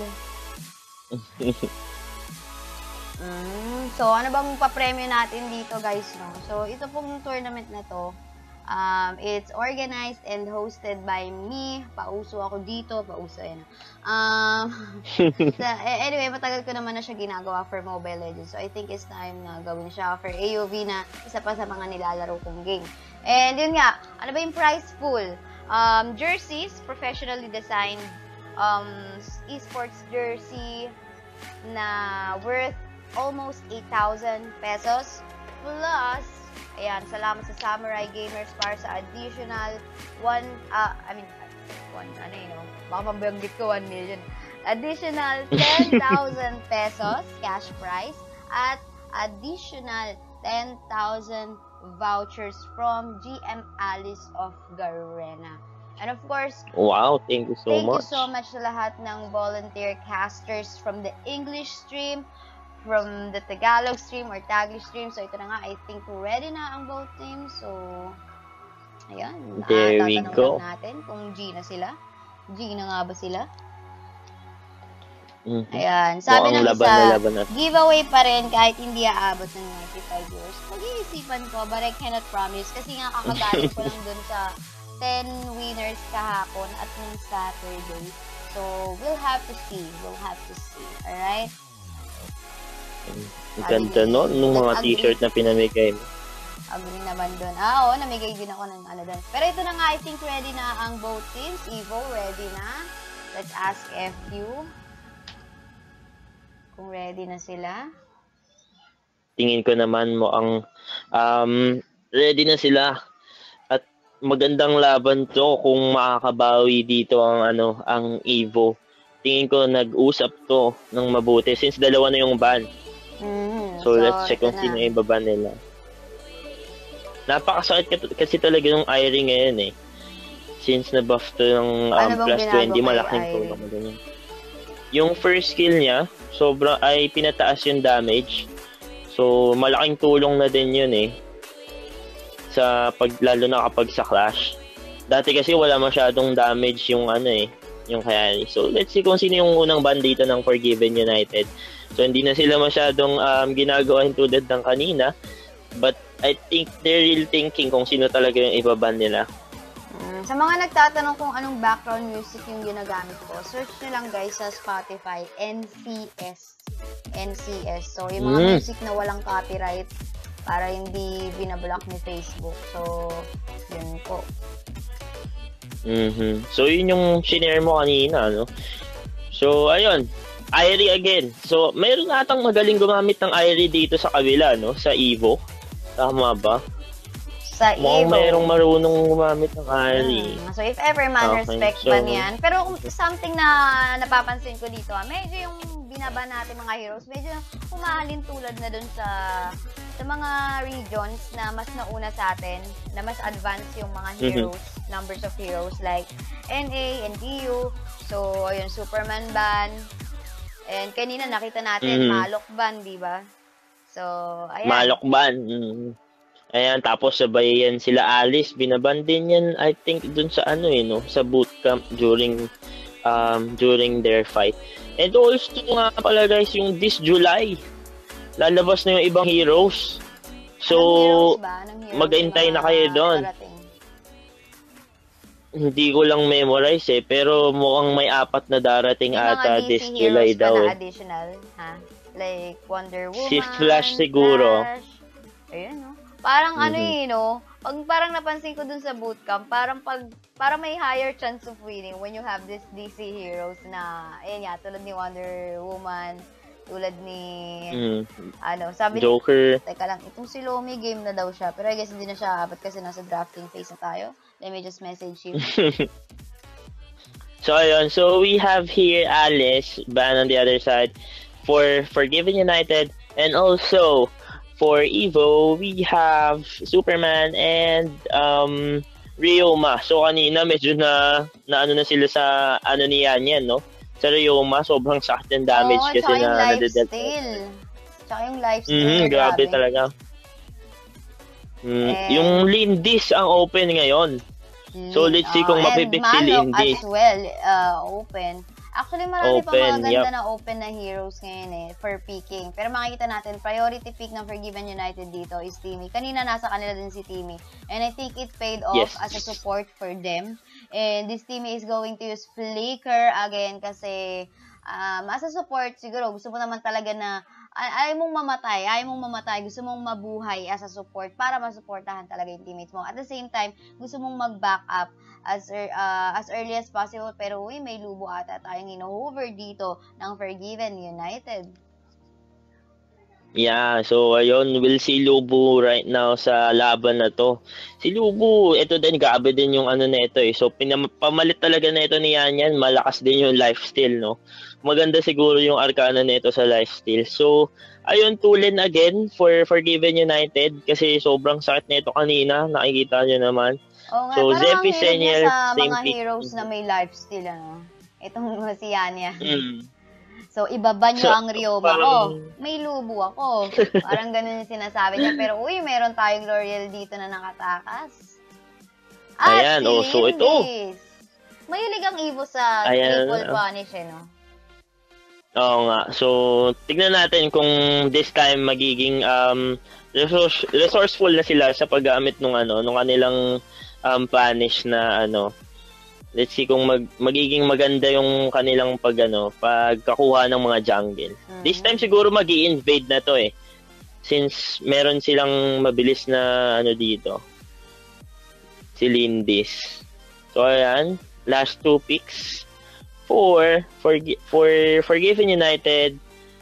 mm, so, ano bang papremyo natin dito, guys, no? So, ito pong tournament na to, um, it's organized and hosted by me. Pauso ako dito. Pauso, yan. Um, so, anyway, matagal ko naman na siya ginagawa for Mobile Legends. So, I think it's time na gawin siya for A O V na isa pa sa mga nilalaro kong game. And yun nga, ano ba yung prize pool? Um, jerseys, professionally designed um, esports jersey na worth almost eight thousand pesos. Plus, ayan, salamat sa Samurai Gamers para sa additional one, uh, I mean, one, ano yun, no? Baka mabanggit ko one million. Additional ten thousand pesos cash prize at additional ten thousand vouchers from G M Alice of Garena. And of course, wow, thank you so thank much. Thank you so much sa lahat ng volunteer casters from the English stream, from the Tagalog stream or Taglish stream. So ito na nga, I think ready na ang both teams. So, ayan. There ah, we tatanong go. lang natin kung G na sila. G na nga ba sila? Mm-hmm. Ayan. Sabi ng laban isa, na laban na. giveaway pa rin kahit hindi aabot ng ninety-five viewers. Pag-iisipan ko, but I cannot promise. Kasi nga kakagaling ko lang dun sa ten winners kahapon at nung Saturday. So, we'll have to see. We'll have to see. Alright? Ang ganda no, nung mga t-shirt na pinamigay mo. Agree naman dun. Ah, oo, namigay din ako ng ano dun. Pero ito na nga, I think ready na ang both teams. EVO, ready na. Let's ask F U. Kung ready na sila. Tingin ko naman mo ang um, ready na sila. At magandang laban to kung makakabawi dito ang ano ang EVO. Tingin ko nag-usap to ng mabuti since dalawa na yung ban. Mm-hmm. So, so, let's check kung sino yung baban nila. Napakasakit kasi talaga yung Irie ngayon eh. Since na-buff to ng um, ano plus twenty, malaking tulong din yun. Yung first skill niya, sobra ay pinataas yung damage. So, malaking tulong na din yun eh. Sa pag, lalo na kapag sa clash. Dati kasi wala masyadong damage yung ano eh, yung Kayani. So, let's see kung sino yung unang ban dito ng Forgiven United. So, hindi na sila masyadong um, ginagawa yung tulad ng kanina. But, I think they're real thinking kung sino talaga yung ibaban nila. Mm, sa mga nagtatanong kung anong background music yung ginagamit ko, search nyo lang guys sa Spotify, N C S. N C S. So, yung mga mm. music na walang copyright para hindi binablock ni Facebook. So, yun po. Mm-hmm. So, yun yung shinare mo kanina, no? So, ayun. Irie again. So, meron natang magaling gumamit ng Irie dito sa kabila, no? Sa EVO. Tama ba? Sa Mukhang EVO. merong marunong gumamit ng Irie. Hmm. So, if ever man, okay. respect so, man yan. Pero something na napapansin ko dito, ah, medyo yung binaba natin mga heroes, medyo humahalin tulad na dun sa sa mga regions na mas nauna sa atin, na mas advanced yung mga heroes, mm-hmm. numbers of heroes like N A and D U. So, ayun, Superman ban. And kanina nakita natin, mm-hmm. Malok ban, di ba? So, ayan. Malok ban. Mm-hmm. Ayan, tapos sabay yan sila Alice, binaban din yan, I think, dun sa ano eh, no? Sa bootcamp during um during their fight. And also nga pala guys, yung this July, lalabas na yung ibang heroes. So, mag-intay na kayo doon. Hindi ko lang memorize eh, pero mukhang may apat na darating yung ata this July daw. Mga additional, ha? Like Wonder Woman, si Flash siguro. Flash. Ayun, no? Parang mm-hmm. ano eh, no? Pag parang napansin ko dun sa bootcamp, parang pag parang may higher chance of winning when you have this D C heroes na, ayun nga, tulad ni Wonder Woman, tulad ni, mm. ano, sabi Joker. Ni, teka lang, itong si Lomi, game na daw siya. Pero I guess hindi na siya apat kasi nasa drafting phase na tayo. Let me just message him. So, ayun. So, we have here Alice, ban on the other side, for Forgiven United. And also, for EVO, we have Superman and um, Ryoma. So, kanina medyo na, na ano na sila sa ano ni Yan yan, no? Sa Ryoma, sobrang sakit ng damage oh, kasi na nadedelt. Tsaka yung lifesteal. Mm-hmm, grabe, grabe talaga. Mm, and yung Lindis ang open ngayon. So, let's see kung uh, mapipick si Lindis. As well, uh, open. Actually, marami open, pang mga ganda yep. na open na heroes ngayon eh, for picking. Pero makikita natin, priority pick ng Forgiven United dito is Timmy. Kanina nasa kanila din si Timmy. And I think it paid off yes. as a support for them. And this Timmy is going to use Flicker again kasi um, as a support, siguro gusto mo naman talaga na ay, ay mong mamatay, ay mong mamatay, gusto mong mabuhay as a support para masuportahan talaga yung teammates mo. At the same time, gusto mong mag-back up as er, uh, as early as possible. Pero uy, may lubo ata tayong ino-over dito ng Forgiven United. Yeah, so ayun, we'll see Lubu right now sa laban na to. Si Lubu, ito din, grabe din yung ano na ito eh. So, pinapamalit talaga na ito ni Yan Yan, malakas din yung lifesteal, no? Maganda siguro yung arcana na ito sa lifesteal. So, ayun, Tulin again for Forgiven United kasi sobrang sakit na ito kanina, nakikita nyo naman. Oo nga, so, parang Zepi ang Senior, sa same mga pick. heroes na may lifesteal, ano? Itong si Yan Yan. Mm. So, ibaba nyo so, ang Ryoma parang... ko. May lubo ako. Parang ganun yung sinasabi niya. Pero, uy, meron tayong L'Oreal dito na nakatakas. At ayan, si oh, so ito. Mahilig ang EVO sa ayan, triple punish, eh, no? Oo nga. So, tignan natin kung this time magiging um, resource, resourceful na sila sa paggamit ng ano, nung kanilang um, punish na ano. Let's see kung mag, magiging maganda yung kanilang pag, ano, pagkakuha ng mga jungle. Mm-hmm. This time siguro magi-invade na to eh. Since meron silang mabilis na ano dito. Si Lindis. So, ayan. Last two picks. For, for, for Forgiven United.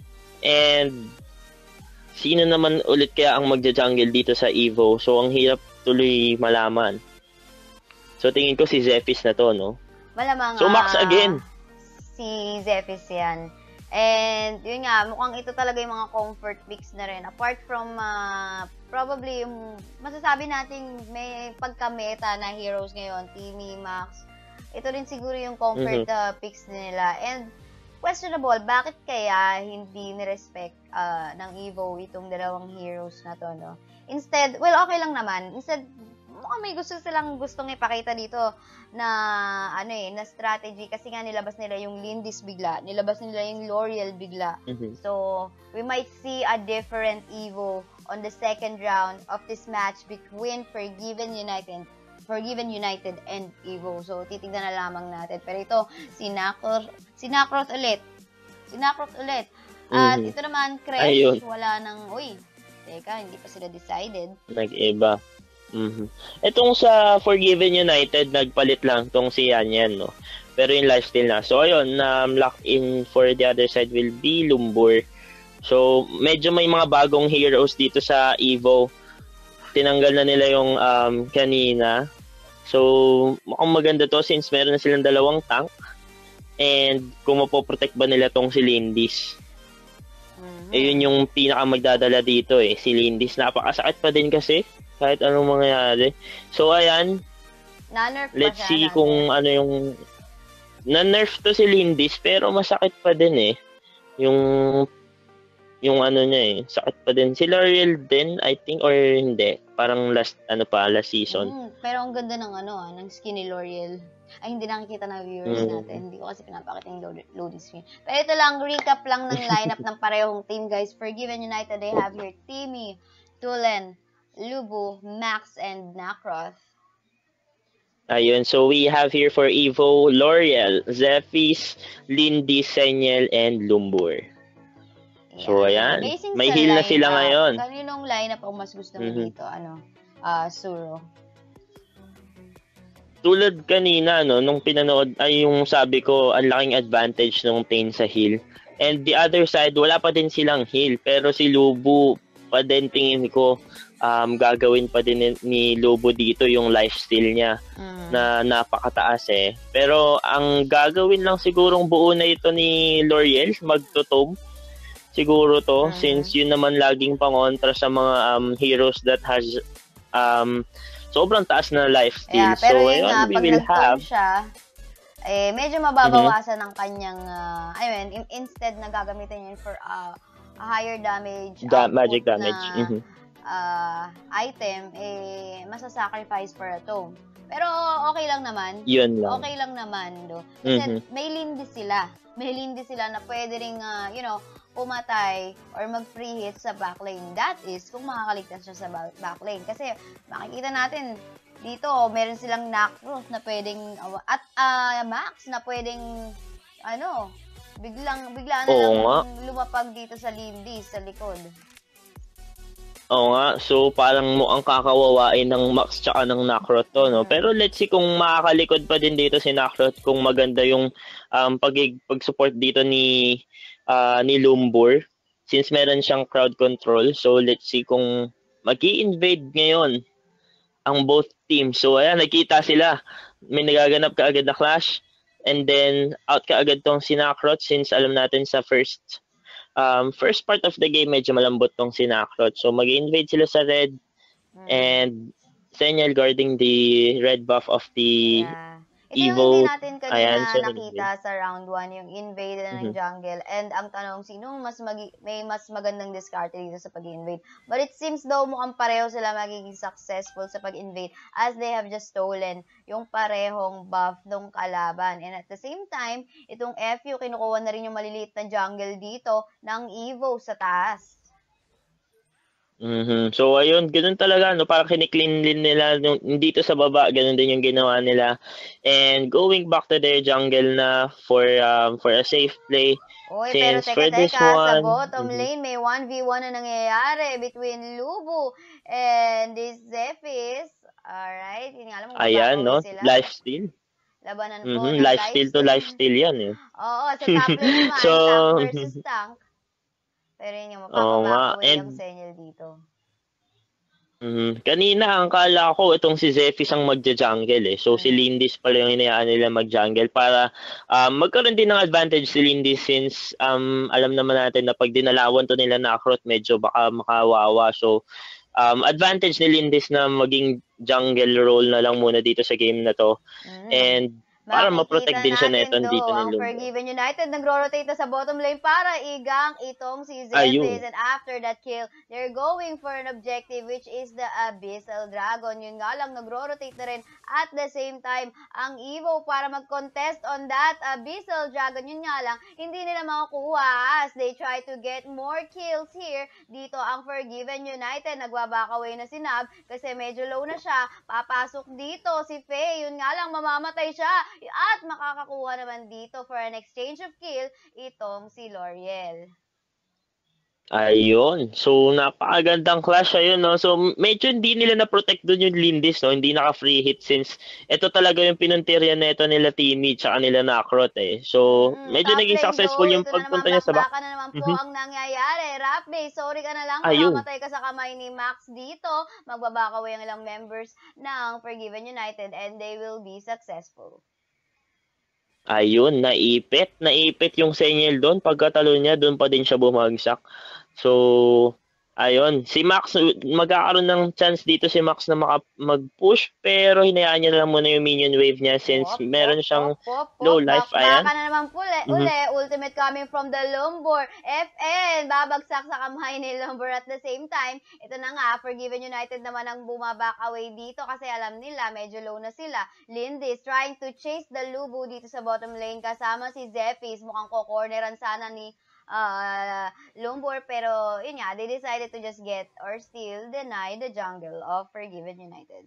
And sino naman ulit kaya ang magja-jungle dito sa EVO? So, ang hirap tuloy malaman. So, tingin ko si Zephys na to, no? Malamang, so, Max uh, again. Si Zephys yan. And, yun nga, mukhang ito talaga yung mga comfort picks na rin. Apart from, uh, probably, yung masasabi natin may pagka-meta na heroes ngayon, Timmy, Max. Ito rin siguro yung comfort mm-hmm. uh, picks nila. And, questionable, bakit kaya hindi ni-respect uh, ng EVO itong dalawang heroes na to, no? Instead, well, okay lang naman. Instead, mukhang may gusto silang gustong ipakita dito na ano eh, na strategy kasi nga nilabas nila yung Lindis bigla, nilabas nila yung L'Oreal bigla. Mm-hmm. So, we might see a different EVO on the second round of this match between Forgiven United Forgiven United and EVO. So, titignan na lamang natin. Pero ito, si Nakor, si Nakrot ulit. Si Nakrot ulit. At mm-hmm. ito naman, Crash, ayun. Wala nang, uy, teka, hindi pa sila decided. Nag-iba. Mm-hmm. Itong sa Forgiven United, nagpalit lang tong si Yan Yan, no? pero yung lifesteal na. So, ayun, um, lock in for the other side will be Lumbur. So, medyo may mga bagong heroes dito sa EVO. Tinanggal na nila yung um, kanina. So, mukhang maganda to since meron na silang dalawang tank. And kung mapoprotect ba nila tong si Lindis. Mm-hmm. Eh, yun yung pinaka magdadala dito eh. Si Lindis. Napakasakit pa din kasi. Kahit anong mangyayari. So, ayan. Na-nerf Let's siya, see na-nerf. kung ano yung... Na-nerf to si Lindis, pero masakit pa din eh. Yung... Yung ano niya eh. Sakit pa din. Si L'Oreal din, I think, or hindi. Parang last, ano pa, last season. Mm, pero ang ganda ng ano ah, ng skin ni L'Oreal. Ay, hindi nakikita na viewers mm. natin. Hindi ko kasi pinapakita yung load- loading screen. Pero ito lang, recap lang ng lineup ng parehong team, guys. For Given United, they have here Timmy, Tulen, Lubu, Max, and Nakroth. Ayun, so we have here for EVO, L'Oreal, Zephys, Lindy, Senyel, and Lumbur. So, ayan. Basing may sa heal na line, sila uh, ngayon. Kaninong lineup ang mas gusto mo mm-hmm. dito? Ano? Uh, Suro. Tulad kanina, no, nung pinanood, ay yung sabi ko, ang laking advantage ng Tain sa heal. And the other side, wala pa din silang heal. Pero si Lubu, pa din tingin ko, um, gagawin pa din ni, ni Lubu dito yung lifesteal niya mm. na napakataas eh. Pero ang gagawin lang sigurong buo na ito ni L'Oreal, magtutom. Siguro to, mm-hmm. since yun naman laging pangontra sa mga um, heroes that has um, sobrang taas na lifesteal. Yeah, pero so, yun ayun, nga, we pag will have... siya, eh, medyo mababawasan mm-hmm. ng kanyang, uh, I mean, in- instead na gagamitin yun for uh, a higher damage da- magic damage na mm-hmm. uh, item, eh, masasacrifice for a tome. Pero okay lang naman. Yun lang. Okay lang naman, do. Kasi mm-hmm. may lindi sila. May lindi sila na pwede ring, uh, you know, pumatay or mag-free hit sa backlane. That is, kung makakaligtas siya sa backlane. Kasi, makikita natin, dito, meron silang Nakroth na pwedeng, at uh, Max na pwedeng, ano, biglang, bigla na Oo lang nga. lumapag dito sa Lindy, sa likod. Oo nga, so parang mo ang kakawawain ng Max tsaka ng Nakroth to, no? Mm-hmm. Pero let's see kung makakalikod pa din dito si Nakroth, kung maganda yung um, pag, pag-support dito ni uh, ni Lumbur, since meron siyang crowd control. So let's see kung mag-i-invade ngayon ang both teams. So ayan, nakita sila. May nagaganap kaagad na clash. And then out kaagad tong si Nakroth, since alam natin sa first Um, first part of the game, medyo malambot tong si Nakroth. So, mag-invade sila sa red. Mm. And Senyel guarding the red buff of the yeah. Ito EVO. Yung hindi natin kanina Ayan, so nakita sa round one, yung invade na ng mm-hmm. jungle. And ang tanong, sino mas magi- may mas magandang discard dito sa pag-invade? But it seems though mukhang pareho sila magiging successful sa pag-invade as they have just stolen yung parehong buff ng kalaban. And at the same time, itong F U, kinukuha na rin yung maliliit na jungle dito ng EVO sa taas. Mm-hmm. So, ayun, ganun talaga, no? Parang kiniklin din nila nung, dito sa baba, ganun din yung ginawa nila. And going back to their jungle na for um, for a safe play. Oy, since pero teka, for this teka, one, sa bottom mm-hmm. lane, may one v one na nangyayari between Lubu and this Zephys. Alright, yun nga alam mo, ayan, no? sila. Lifesteal. Labanan po mm-hmm. ng lifesteal to lifesteal yan, eh. Oo, sa top lane naman, so, tank versus tank. Pero yun yung mapapabackway oh, ang Senyel dito. Mm, kanina, ang kala ko itong si Zephys ang magja-jungle eh. So, mm. si Lindis pala yung hinayaan nila mag-jungle para um, magkaroon din ng advantage si Lindis since um, alam naman natin na pag dinalawan to nila na Nakroth, medyo baka makawawa. So, um, advantage ni Lindis na maging jungle role na lang muna dito sa game na to. Mm. And para ma-protect din siya neto dito ni Lumbur. Ang For Given United, nag-rotate na sa bottom lane para igang itong si Zephys. And after that kill, they're going for an objective which is the Abyssal Dragon. Yun nga lang, nag-rotate na rin at the same time ang EVO para mag-contest on that Abyssal Dragon. Yun nga lang, hindi nila makukuha as they try to get more kills here. Dito ang For Given United, nagwa-back away na si Nab kasi medyo low na siya. Papasok dito si Faye. Yun nga lang, mamamatay siya. At makakakuha naman dito for an exchange of kill itong si L'Oreal. Ayun. So, napakagandang clash ayun, no? So, medyo hindi nila na-protect doon yung Lindis, no? Hindi naka-free hit since ito talaga yung pinuntirya neto nila Timmy tsaka nila Nakrot, eh. So, Mm, medyo top naging lane successful though, yung ito na naman, pagpunta niya sa back. bakbakan na naman po Mhm. ang nangyayari. Rapbe, sorry ka na lang, Ayun. mamamatay ka sa kamay ni Max dito. Magbabakaway ang ilang members ng Forgiven United and they will be successful. Ayun, naipit. Naipit yung Senyel doon. Pagkatalo niya, doon pa din siya bumagsak. So, ayun. Si Max, magkakaroon ng chance dito si Max na maka, mag-push, pero hinayaan niya na lang muna yung minion wave niya since Pop, pop, meron pop, siyang pop, low pop. life. Bakbaka Ayan. na naman uli, Mhm. uli. Ultimate coming from the Lombor. F N, babagsak sa kamay ni Lombor at the same time. Ito na nga, Forgiven United naman ang bumabak away dito kasi alam nila, medyo low na sila. Lindis trying to chase the Lubu dito sa bottom lane kasama si Zephys. Mukhang ko-corneran sana ni uh, Lombor pero yun nga, they decided to just get or still deny the jungle of Forgiven United.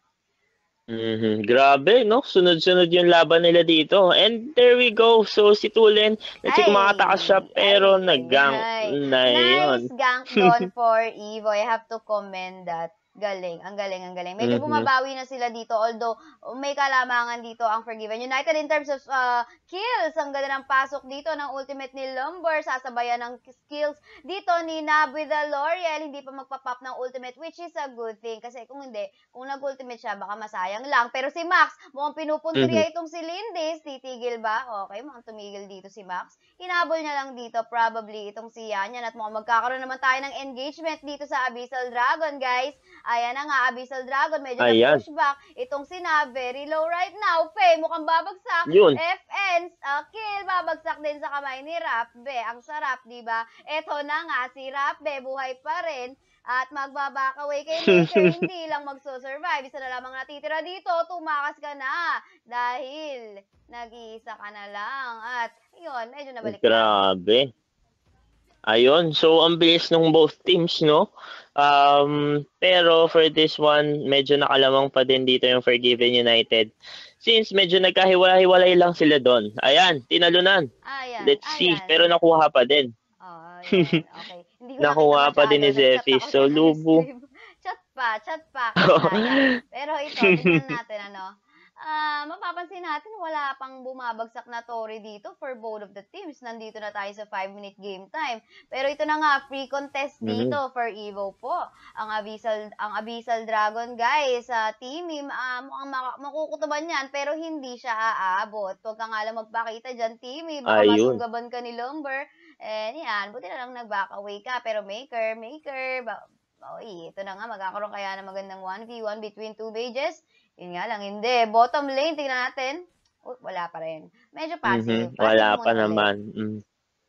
Mhm. Grabe, no? Sunod-sunod yung laban nila dito. And there we go. So, si Tulen, let's see kung makatakas siya, Ay, ay, pero ay, nag-gank ay. na Nice yun. gank doon for Evo. I have to commend that. Galing, ang galing, ang galing. Medyo Mhm. bumabawi na sila dito, although may kalamangan dito ang Forgiven United in terms of uh, kills. Ang ganda ng pasok dito ng ultimate ni Lumber, sasabayan ng skills dito ni Nab with the L'Oreal, hindi pa magpa-pop ng ultimate, which is a good thing. Kasi kung hindi, kung nag-ultimate siya, baka masayang lang. Pero si Max, mukhang Mhm. pinupuntirya itong si Lindis, titigil ba? Okay, mukhang tumigil dito si Max. Hinabol niya lang dito, probably, itong si Yanyan. At mukhang magkakaroon naman tayo ng engagement dito sa Abyssal Dragon, guys. Ayan na nga, Abyssal Dragon, medyo Ayan. nag-pushback. Itong si Nab, very low right now. Fe, mukhang babagsak. Yun. F N, uh, kill, babagsak din sa kamay ni Rapbe. Ang sarap, di ba? Eto na nga, si Rapbe, buhay pa rin. At magbabakaway kay Maker, hindi lang magsusurvive. Isa na lamang natitira dito, tumakas ka na. Dahil nag-iisa ka na lang. At yun, medyo nabaliktad. Grabe. Ayun, so ang bilis ng both teams, no? Um, pero for this one, medyo nakalamang pa din dito yung Forgiven United. Since medyo nagkahiwalay-hiwalay lang sila doon. Ayan, tinalunan. Ayan, Let's see. ayan. Pero nakuha pa din. Oh, yun. Okay. Hindi ko nakita Nakuha pa din masyado. ni Nag-chat Zephy. ako sa So, live Lubu. stream. Chat pa, chat pa, Kaisaya. Pero ito, tignan natin, ano. Ah, mapapansin natin, wala pang bumabagsak na Tori dito for both of the teams. Nandito na tayo sa five minute game time. Pero ito na nga, free contest Mhm. dito for EVO po. Ang Abyssal, ang Abyssal Dragon, guys, sa team, uh, mukhang mak- makukutuban yan, pero hindi siya aabot. Huwag ka nga lang magpakita dyan, Timmy. Baka Ayun. masunggaban ka ni Lumber. And yan, buti na lang nag-back away ka. Pero Maker, Maker, ba- Oy, ito na nga, magkakaroon kaya ng magandang one v one between two mages. Yun nga lang, hindi. Bottom lane, tingnan natin. Oh, wala pa rin. Medyo passive. Mhm. Passive Wala pa muna ulit. naman. Mm.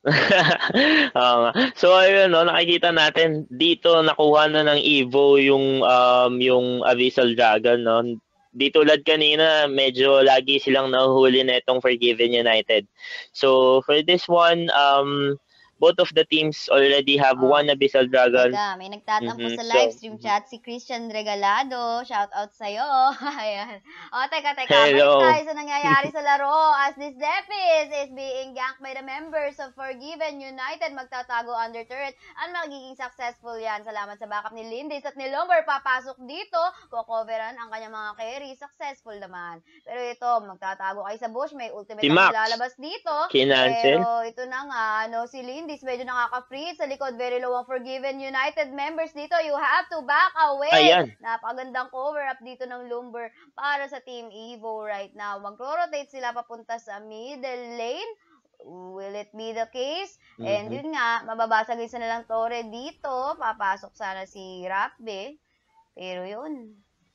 Oo nga. So ayun no, nakikita natin dito nakuha na ng EVO yung um yung Abyssal Dragon no. Di tulad kanina, medyo lagi silang nahuhuli na itong Forgiven United. So for this one, um both of the teams already have Oh, one Abyssal Dragon. teka, may nagtatampo Mhm. sa live So, stream mhm. chat si Christian Regalado. Shout out sa'yo. Ayan. O, teka, teka. Balik Hello. tayo sa nangyayari sa laro as this Defis is being ganked by the members of Forgiven United. Magtatago under turret. Ang magiging successful yan. Salamat sa backup ni Lindis at ni Lumber. Papasok dito. Kukoveran ang kanyang mga carry. Successful naman. Pero ito, magtatago kayo sa bush. May ultimate Si ang Max, ilalabas dito. kinancel. Pero ito na nga, ano, si Lindis medyo nakaka-free sa likod. Very low ang Forgiven United members dito. You have to back away. Ayan. Napakagandang cover up dito ng Lumber para sa Team EVO right now. Mag-rotate sila papunta sa middle lane. Will it be the case? And Mhm. yun nga, mababasag isa na lang Torre dito. Papasok sana si Rapbe. Pero yun.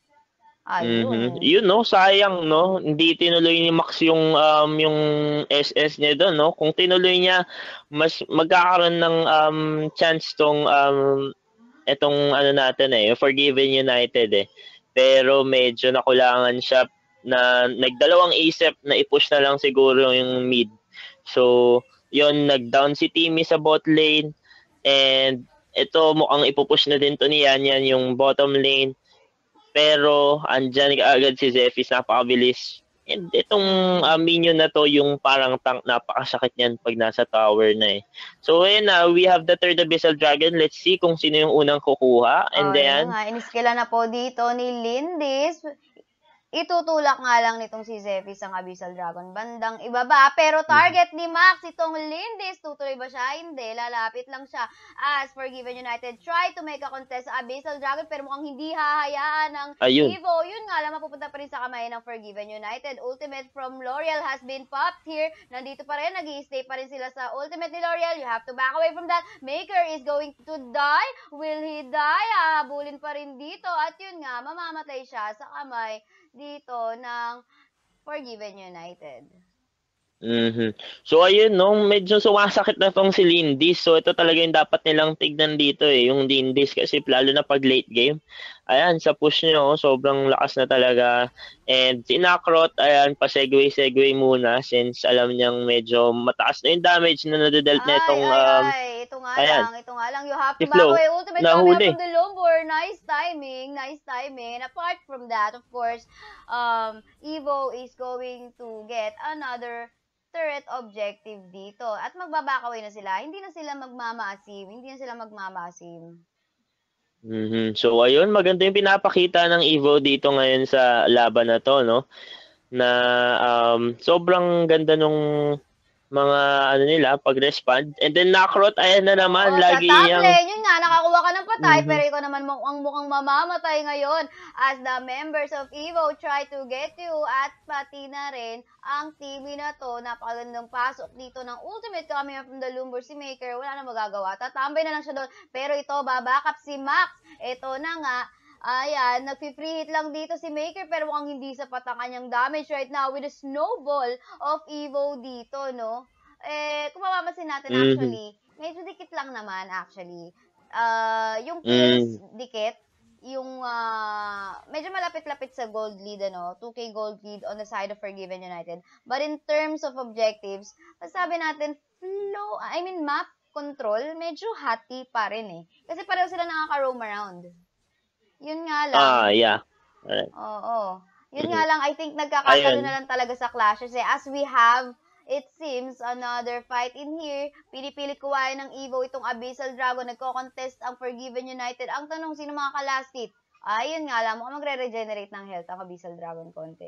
Mhm. Ayun. Yun 'no, sayang 'no, hindi tinuloy ni Max yung, um, yung S S niya dun 'no. Kung tinuloy niya, mas magkakaroon ng, um, chance 'tong, um, etong ano natin, eh, yung Forgiven United, eh. Pero medyo nakulangan siya na nagdalawang isip na i-push na lang siguro yung mid. So, yun nag-down si Timmy sa bot lane and ito mukhang ipu-push na din 'to ni Yanyan yung bottom lane. Pero andiyan kaagad si Zephys, napakabilis. And itong uh, Mm. minion na to, yung parang tank, napakasakit niyan pag nasa tower na eh. So ayun na, we have the third Abyssal Dragon. Let's see kung sino yung unang kukuha. And Oh, yun na then, nga. Iniskila na po dito ni Lindis. Itutulak nga lang nitong si Zephys ang Abyssal Dragon bandang ibaba. Pero mhm. target ni Max itong Lindis. Tutuloy ba siya? Hindi. Lalapit lang siya. As Forgiven United try to make a contest sa Abyssal Dragon pero mukhang hindi hahayaan ng Ayun. EVO. Yun nga lang, mapupunta pa rin sa kamay ng Forgiven United. Ultimate from L'Oreal has been popped here. Nandito pa rin. Nag-i-stay pa rin sila sa ultimate ni L'Oreal. You have to back away from that. Maker is going to die. Will he die? Hahabulin pa rin dito. At yun nga, mamamatay siya sa kamay dito ng Forgiven United. Mhm. So ayun no, medyo sumasakit na tong si Lindis. So ito talaga yung dapat nilang tignan dito eh, yung Lindis kasi lalo na pag late game. Ayan, sa push niyo, oh, sobrang lakas na talaga. And si Nakrot, ayan, pa-segue-segue muna since alam niyang medyo mataas na yung damage na nadedelt na Ay, itong, ay, um, ay. Ito nga ayan, lang, ito nga lang. You have si to back Flo, away. Ultimate coming up nahuli. from the Lombor. Nice timing, nice timing. And apart from that, of course, um, EVO is going to get another turret objective dito. At magbabak away na sila. Hindi na sila magmamasim. Hindi na sila magmamasim. Mhm. So ayun, maganda yung pinapakita ng EVO dito ngayon sa laban na to, no? Na um, sobrang ganda nung mga ano nila pag-respond. And then Nakrot, ayan na Oo, naman, sa lagi top yang lane, yun nga, nakakuha ka ng patay, pero mhm. ikaw naman mo, ang mukhang mamamatay ngayon as the members of EVO try to get you at pati na rin ang team na to. Napakagandang pasok dito ng ultimate coming up from the Lumber si Maker. Wala na magagawa. Tatambay na lang siya doon. Pero ito, babackup si Max. Ito na nga, ayan, nagpi-free hit lang dito si Maker pero mukhang hindi sapat ang kanyang damage right now with a snowball of EVO dito, no? Eh, kung mapapansin natin Mhm. actually, medyo dikit lang naman actually. Ah, yung kills Mm. dikit, yung ah, medyo malapit-lapit sa gold lead ano, two K gold lead on the side of Forgiven United. But in terms of objectives, masabi natin flow, I mean map control, medyo hati pa rin eh. Kasi pareho sila nakaka-roam around. Yun nga lang, Ah, yeah. Alright. oo. Yun nga Mhm. lang, I think nagkakatalo na Ayun. lang talaga sa clashes eh. As we have, it seems, another fight in here. Pinipilit kuwain ng EVO itong Abyssal Dragon. Nagko-contest ang Forgiven United. Ang tanong, sino mga ka-last hit? Ayun nga lang, mukhang magre-regenerate ng health ang Abyssal Dragon konti.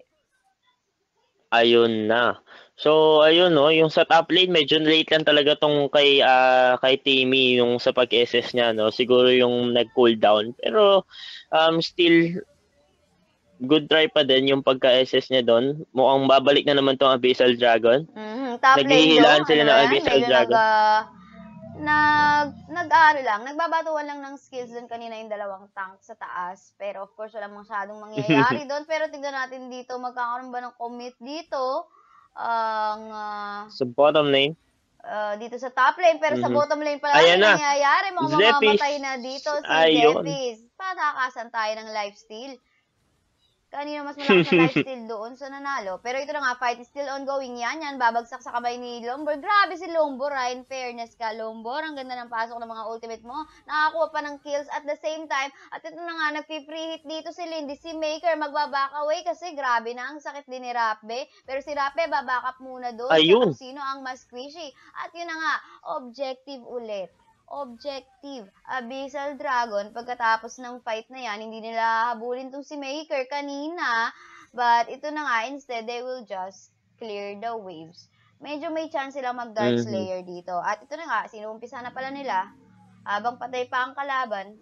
Ayun na. So ayun no, yung sa top lane medyo late lang talaga tong kay ah, kay Timmy yung sa pag-S S niya no. Siguro yung nag-cooldown. Pero um still good try pa din yung pagka-S S niya doon. Mukhang babalik na naman tong Abyssal Dragon. Mhm, top lane though, Naghihilaan ano sila ng yan, Abyssal medyo nag, Dragon. ah, nag, nag-ano lang, nagbabatuan lang ng skills dun kanina yung dalawang tank sa taas. Pero of course, wala masyadong mangyayari doon. Pero tignan natin dito, magkakaroon ba ng commit dito? Ang, ah, Sa bottom lane. ah, dito sa top lane. Pero sa Mhm. bottom lane pa lang, Ayan may na. nangyayari. Mukhang Zephys. mamamatay na dito si Ayun. Zephys. Patakasan tayo ng lifesteal. Kanino mas malakas na lifesteal doon sa nanalo. Pero ito na nga, fight is still ongoing. Yan, yan, babagsak sa kamay ni Lombor. Grabe si Lombor, ah. In fairness ka, Lombor. Ang ganda ng pasok ng mga ultimate mo. Nakakuha pa ng kills at the same time. At ito na nga, nag-free hit dito si Lindy. Si Maker, magbaback away kasi grabe na. Ang sakit din ni Rapbe. Pero si Rapbe, babackup muna doon sa kung Ayun. sino ang mas squishy. At yun na nga, objective ulit. Objective. Abyssal Dragon, pagkatapos ng fight na yan, hindi nila habulin tong si Maker kanina. But ito na nga, instead, they will just clear the waves. Medyo may chance silang mag-Dark Mhm. Slayer dito. At ito na nga, sinumpisa na pala nila. Habang patay pa ang kalaban.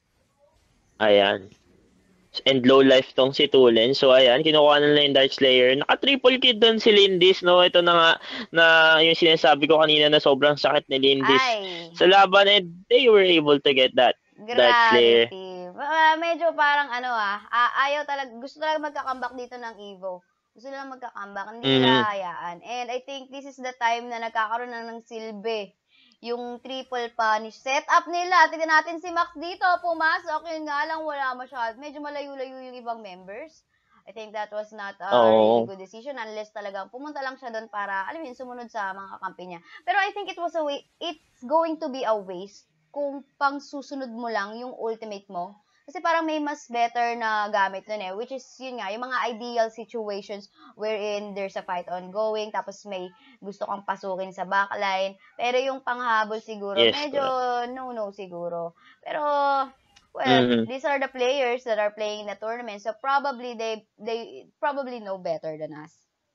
Ayan. And low life tong si Tulen. So ayan, kinukuha na nila yung Dark Slayer. Naka-triple kill doon si Lindis, no? Ito na nga na yung sinasabi ko kanina na sobrang sakit ni Lindis Ay, sa laban and they were able to get that Dark grabe, Slayer. team. Uh, medyo parang ano ah, uh, ayaw talaga, gusto talaga magka-comeback dito ng EVO. Gusto nila magka-comeback, hindi Mhm. nila hayaan. And I think this is the time na nagkakaroon na ng silbi. Yung triple punish setup nila. Tignan natin si Max dito, pumasok. Yun nga lang, wala masyado. Medyo malayo-layo yung ibang members. I think that was not a really Oo. good decision unless talagang pumunta lang siya doon para, alam mo yun, sumunod sa mga kakampi niya. Pero I think it was a way, it's going to be a waste kung pang susunod mo lang yung ultimate mo. Kasi parang may mas better na gamit nun eh, which is yun nga, yung mga ideal situations wherein there's a fight ongoing, tapos may gusto kang pasukin sa backline, pero yung panghabol siguro, Yes, medyo correct. no-no siguro. Pero, well, Mhm. these are the players that are playing in the tournament, so probably they, they probably know better than us.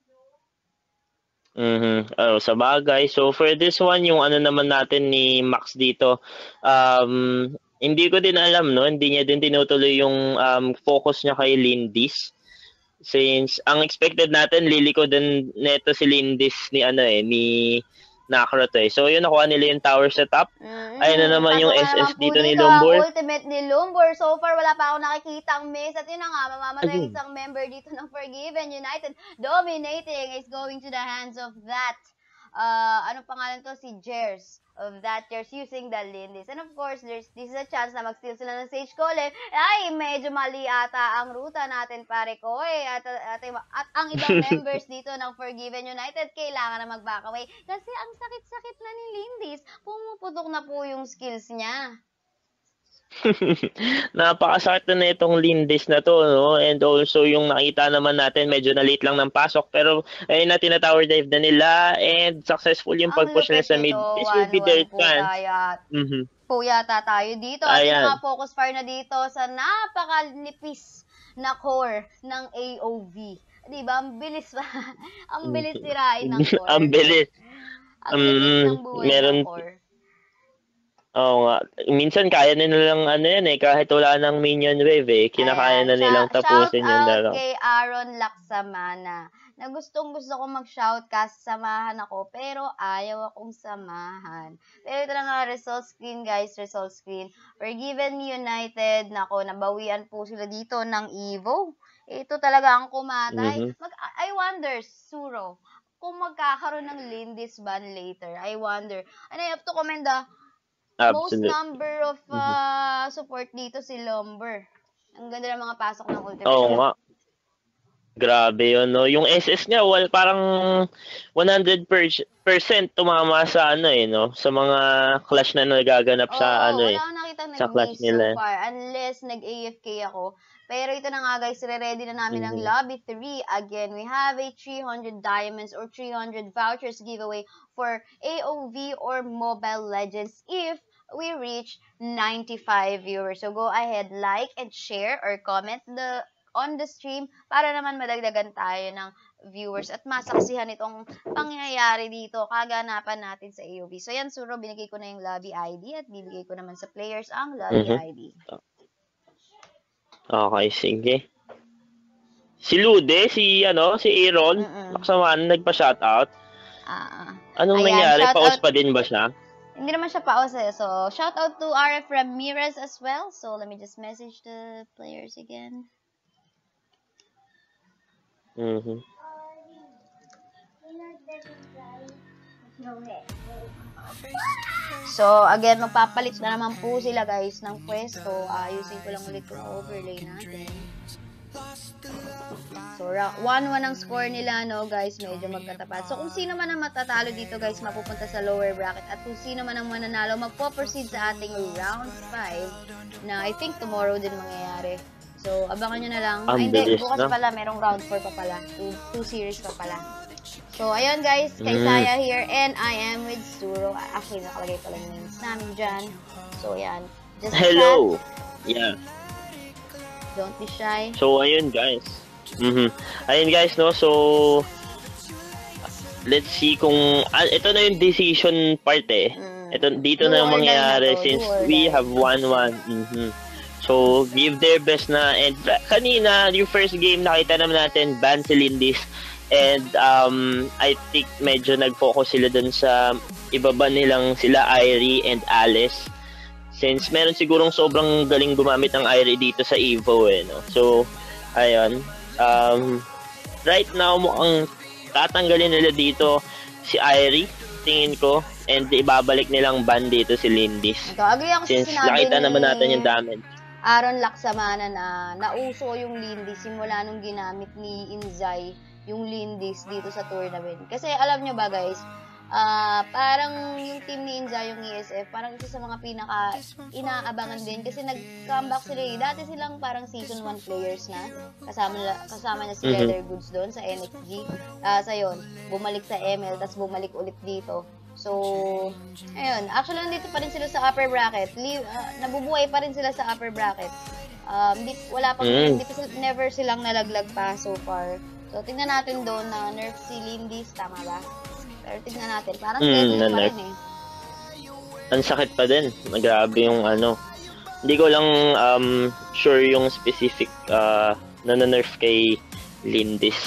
Mhm. Oh, sa bagay. So for this one, yung ano naman natin ni Max dito, um, hindi ko din alam, no? Hindi niya din tinutuloy yung um, focus niya kay Lindis. Since ang expected natin, liliko din neto si Lindis ni ano eh, ni Nakrot eh. So yun, nakuha nila yung tower sa top. Ayun na Mm, naman yung pasok na naman S S po dito ni dito ang Lombor. ultimate ni Lumbor. So far, wala pa ako nakikita ang miss. At yun na nga, mamamatay Ayun. isang member dito ng Forgiven United. Dominating is going to the hands of that. Uh, anong pangalan to? Si Jers. Of that Jers using the Lindis. And of course, there's this is a chance na mag-steal sila ng Sage Golem. Ay, medyo mali ata ang ruta natin, pare ko. Eh. At, at, at, at ang ibang members dito ng Forgiven United, kailangan na mag-back away. Kasi ang sakit-sakit na ni Lindis. Pumuputok na po yung skills niya. Napakasakit na itong Lindis na to, no? And also yung nakita naman natin, medyo na late lang ng pasok, pero ayun na, tinatower dive na nila and successful yung Ang pag-push nila lupit sa mid. nito, This will be their one one po chance. tayo at Mhm. po yata tayo dito. At yun Ayan. nga, focus fire na dito sa napakalipis na core ng A O V. Diba? Ang bilis pa. Ang bilis tirain ng core. Ang bilis. Ang nipis Um, ng buhay meron, ng core. oo nga. Minsan kaya na nilang ano yan eh, kahit wala ng minion wave eh, kinakaya Ayan. na nilang Shout, shout tapusin yung out laro. kay Aaron Laksamana. Na gustong gusto ko mag-shout kasi samahan ako, pero ayaw akong samahan. Pero ito na nga, result screen guys, result screen. Forgiven United, nako, nabawian po sila dito ng EVO. Ito talaga ang kumatay. Mhm. Mag, I wonder, Suro, kung magkakaroon ng Lindis ban later. I wonder. And I have to commend the most Absolute. number of Mhm. uh, support dito si Lumber. Ang ganda ng mga pasok ng ultimate. Oo nga. Grabe yun, no? Yung S S niya, well, parang one hundred percent tumama sa ano eh, no? Sa mga clash na nagaganap Oo, sa ano wala eh, akong nakita sa clash nag-miss so nila. far. Unless nag-A F K ako. Pero ito na nga guys, re-ready na namin ang Mhm. Lobby three. Again, we have a three hundred diamonds or three hundred vouchers giveaway for A O V or Mobile Legends if we reach ninety-five viewers. So go ahead, like and share or comment the on the stream para naman madagdagan tayo ng viewers at masaksihan itong pangyayari dito, kaganapan natin sa A O V. So yan, Suro, binigay ko na yung lobby I D at bibigay ko naman sa players ang lobby Mhm. I D. Okay, sige. Si Lude, si ano, si Aaron, Mm-mm. nakasamaan, nagpa-shoutout. Ah, Anong ayan, nangyari? shout Paus out. pa din ba siya? Hindi naman siya paos eh. So, shout out to R F Ramirez as well. So, let me just message the players again. Mhm. So, again, magpapalit na naman po sila guys ng pwesto. Ayusin ko lang ulit yung overlay natin. So, one one ang score nila, no, guys, medyo magkatapat. So, kung sino man ang matatalo dito, guys, mapupunta sa lower bracket. At kung sino man ang mananalo, magpo-proceed sa ating round five na I think tomorrow din mangyayari. So, abangan nyo na lang. Ang Ay, hindi, bilis bukas na. pala, merong round four pa pala. Two, two series pa pala. So, ayun guys, Kaisaya here, and I am with Suro. Actually, nakalagay pala yung names namin dyan. So, yan. Just Hello! chat. Yeah. Don't be shy. So, ayun guys. Mhm. Ayun guys, no? So, let's see kung... Ah, ito na yung decision part eh. Mm. Ito, dito Do na or die mangyayari na to, since do or we die. have one one. Mhm. So, give their best na. And kanina, yung first game, nakita naman natin, ban si Lindis. And um, I think medyo nag-focus sila dun sa ibaba nilang sila, Irie and Alice. Since meron sigurong sobrang galing gumamit ng Irie dito sa EVO eh, no? So, ayun. Um, right now, mukhang tatanggalin nila dito si Irie, tingin ko. And ibabalik nilang ban dito si Lindis. Ito, agree ako Since sa sinabi nakita ni naman natin yung damage. Aaron Laksamana na nauso yung Lindis simula nung ginamit ni Inzay yung Lindis dito sa tournament. Kasi alam nyo ba guys, Ah, parang yung team Ninja, yung E S F, parang isa sa mga pinaka inaabangan din kasi nag-comeback sila eh. Dati silang parang season one players na. Kasama nila, kasama niya si Mhm. Leather Goods doon sa N X G. Ah, sa yon, bumalik sa M L tapos bumalik ulit dito. So, ayun. Actually, nandito pa rin sila sa upper bracket. Li- ah, nabubuhay pa rin sila sa upper bracket. Um, di, wala pang, Mm. di pa sila, never silang nalaglag pa so far. So, tingnan natin doon na nerf si Lindis, tama ba? Pero tignan natin, parang Mm, deadly pa na-nerf. rin eh. Ang sakit pa din. Grabe yung ano. Hindi ko lang um, sure yung specific uh, na na-nerf kay Lindis.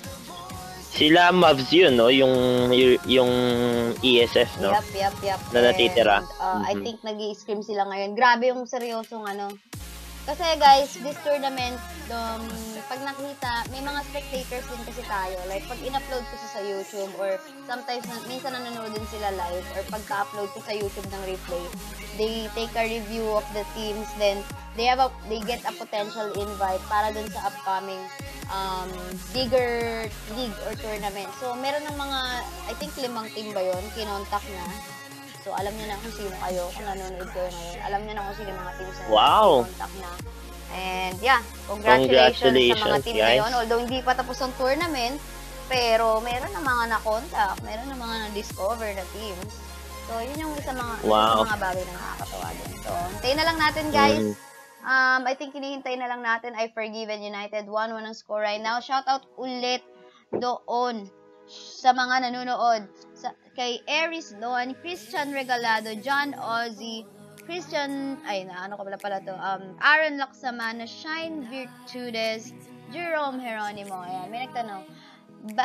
Sila Mavs yun, no? Yung, yung E S F, no? Yup, yup, yup. Na natitira. And, uh, I Mhm. think nag-i-scrim sila ngayon. Grabe yung seryosong ano. Kasi guys, this tournament, um, pag nakita, may mga spectators din kasi tayo. Like, pag in-upload ko sa YouTube or sometimes, minsan nanonood din sila live or pagka-upload ko sa YouTube ng replay, they take a review of the teams, then they have a, they get a potential invite para dun sa upcoming um, bigger league or tournament. So, meron ng mga, I think limang team ba yun, kinontak na. So, alam niyo na kung sino kayo, kung nanonood kayo ngayon. Alam niyo na kung sino yung mga teams na wow. contact na. And yeah, congratulations, congratulations sa mga team guys. na yun. Although hindi pa tapos ang tournament, pero meron na mga na-contact, meron na mga na-discover na teams. So, yun yung isa, mga, wow. isa mga bagay na nakakatawa din. So, hintayin na lang natin guys. Mm. Um, I think hinihintay na lang natin ay Forgiven United. one one ang score right now. Shoutout ulit doon sa mga nanonood. Sa, kay Aries Don, Christian Regalado, John Ozzy, Christian, ay na, ano ko pala pala to, um, Aaron Laksamana, Shine Virtudes, Jerome Heronimo, ayan, may nagtanong, ba,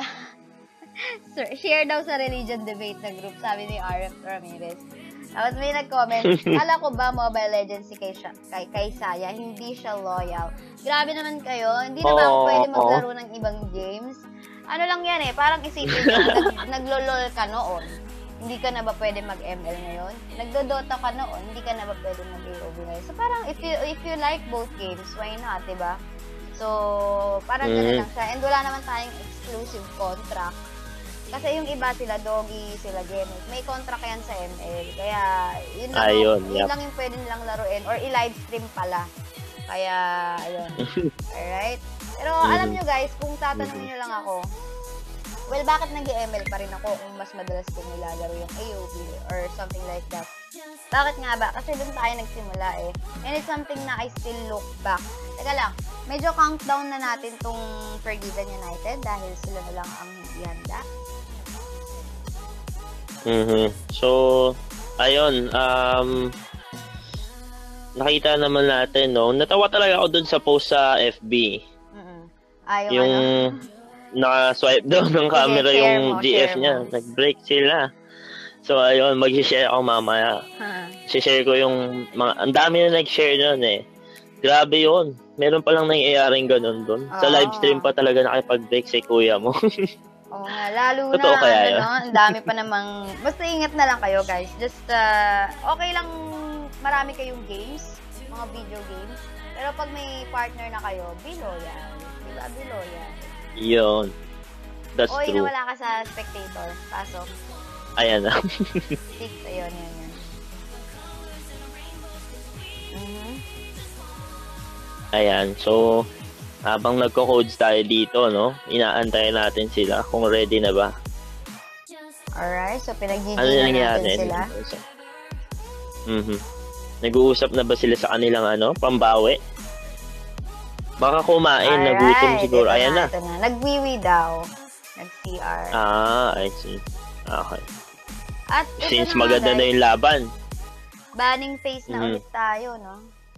sir, share daw sa religion debate na group, sabi ni R F Ramirez. Tapos may nag-comment, kala ko ba Mobile Legends si kay, kay Kaisaya, hindi siya loyal. Grabe naman kayo, hindi na ba ako pwede maglaro ng ibang games? Ano lang yan eh, parang isipin mo, nag, naglo-lol ka noon. Hindi ka na ba pwede mag-M L ngayon? Nagdo-Dota ka noon, hindi ka na ba pwede mag-A O V ngayon? So parang if you if you like both games, why not, diba? So, parang mm. gano'n lang siya. And wala naman tayong exclusive contract. Kasi yung iba sila, doggy, sila gamers. May contract yan sa M L. Kaya, yun lang, ayun, yun yep. lang yung pwede nilang laruin. Or i-live stream pala. Kaya, ayun. Alright? Pero mm-hmm. alam nyo guys, kung tatanungin nyo lang ako, well, bakit nag-M L pa rin ako kung mas madalas kong nilalaro yung A O V or something like that? Bakit nga ba? Kasi doon tayo nagsimula eh. And it's something na I still look back. Teka lang, medyo countdown na natin tong Forgiven United dahil sila na lang ang hindi handa. Mm-hmm. So, ayun, um, nakita naman natin, no? Natawa talaga ako dun sa post sa F B. Mm-hmm. Ayaw yung ano? naka-swipe down ng camera sige, yung mo, G F niya. Mo. Nag-break sila. So, ayun, mag-share ako mamaya. Huh. Share ko yung mga, ang dami na nag-share doon eh. Grabe yun. Meron palang nangyayaring ganun doon. Oh. Sa live stream pa talaga nakipag-break si kuya mo. Oo nga, lalo totoo na, kaya ano, yun? ang dami pa namang, basta ingat na lang kayo guys. Just, uh, okay lang marami kayong games, mga video games. Pero pag may partner na kayo, be loyal. Diba, be loyal. Yun. That's Oy, true. Oy, nawala ka sa spectator. Pasok. Ayan na. Six, ayun, yun, yun. Mm-hmm. Ayan, so, habang nagko-codes tayo dito, no? Inaantayin natin sila kung ready na ba. Alright, so pinag-gigil ano na nangyari? natin sila. Mhm. Nag-uusap na ba sila sa kanilang ano, pambawi? Baka kumain, alright, nagutom siguro. Ito ayan na. na. Ito na. Nag-wiwi daw. Nag-C R. Ah, I see. Okay. At ito Since na maganda guys, na yung laban. banning face na Mhm. ulit tayo, no?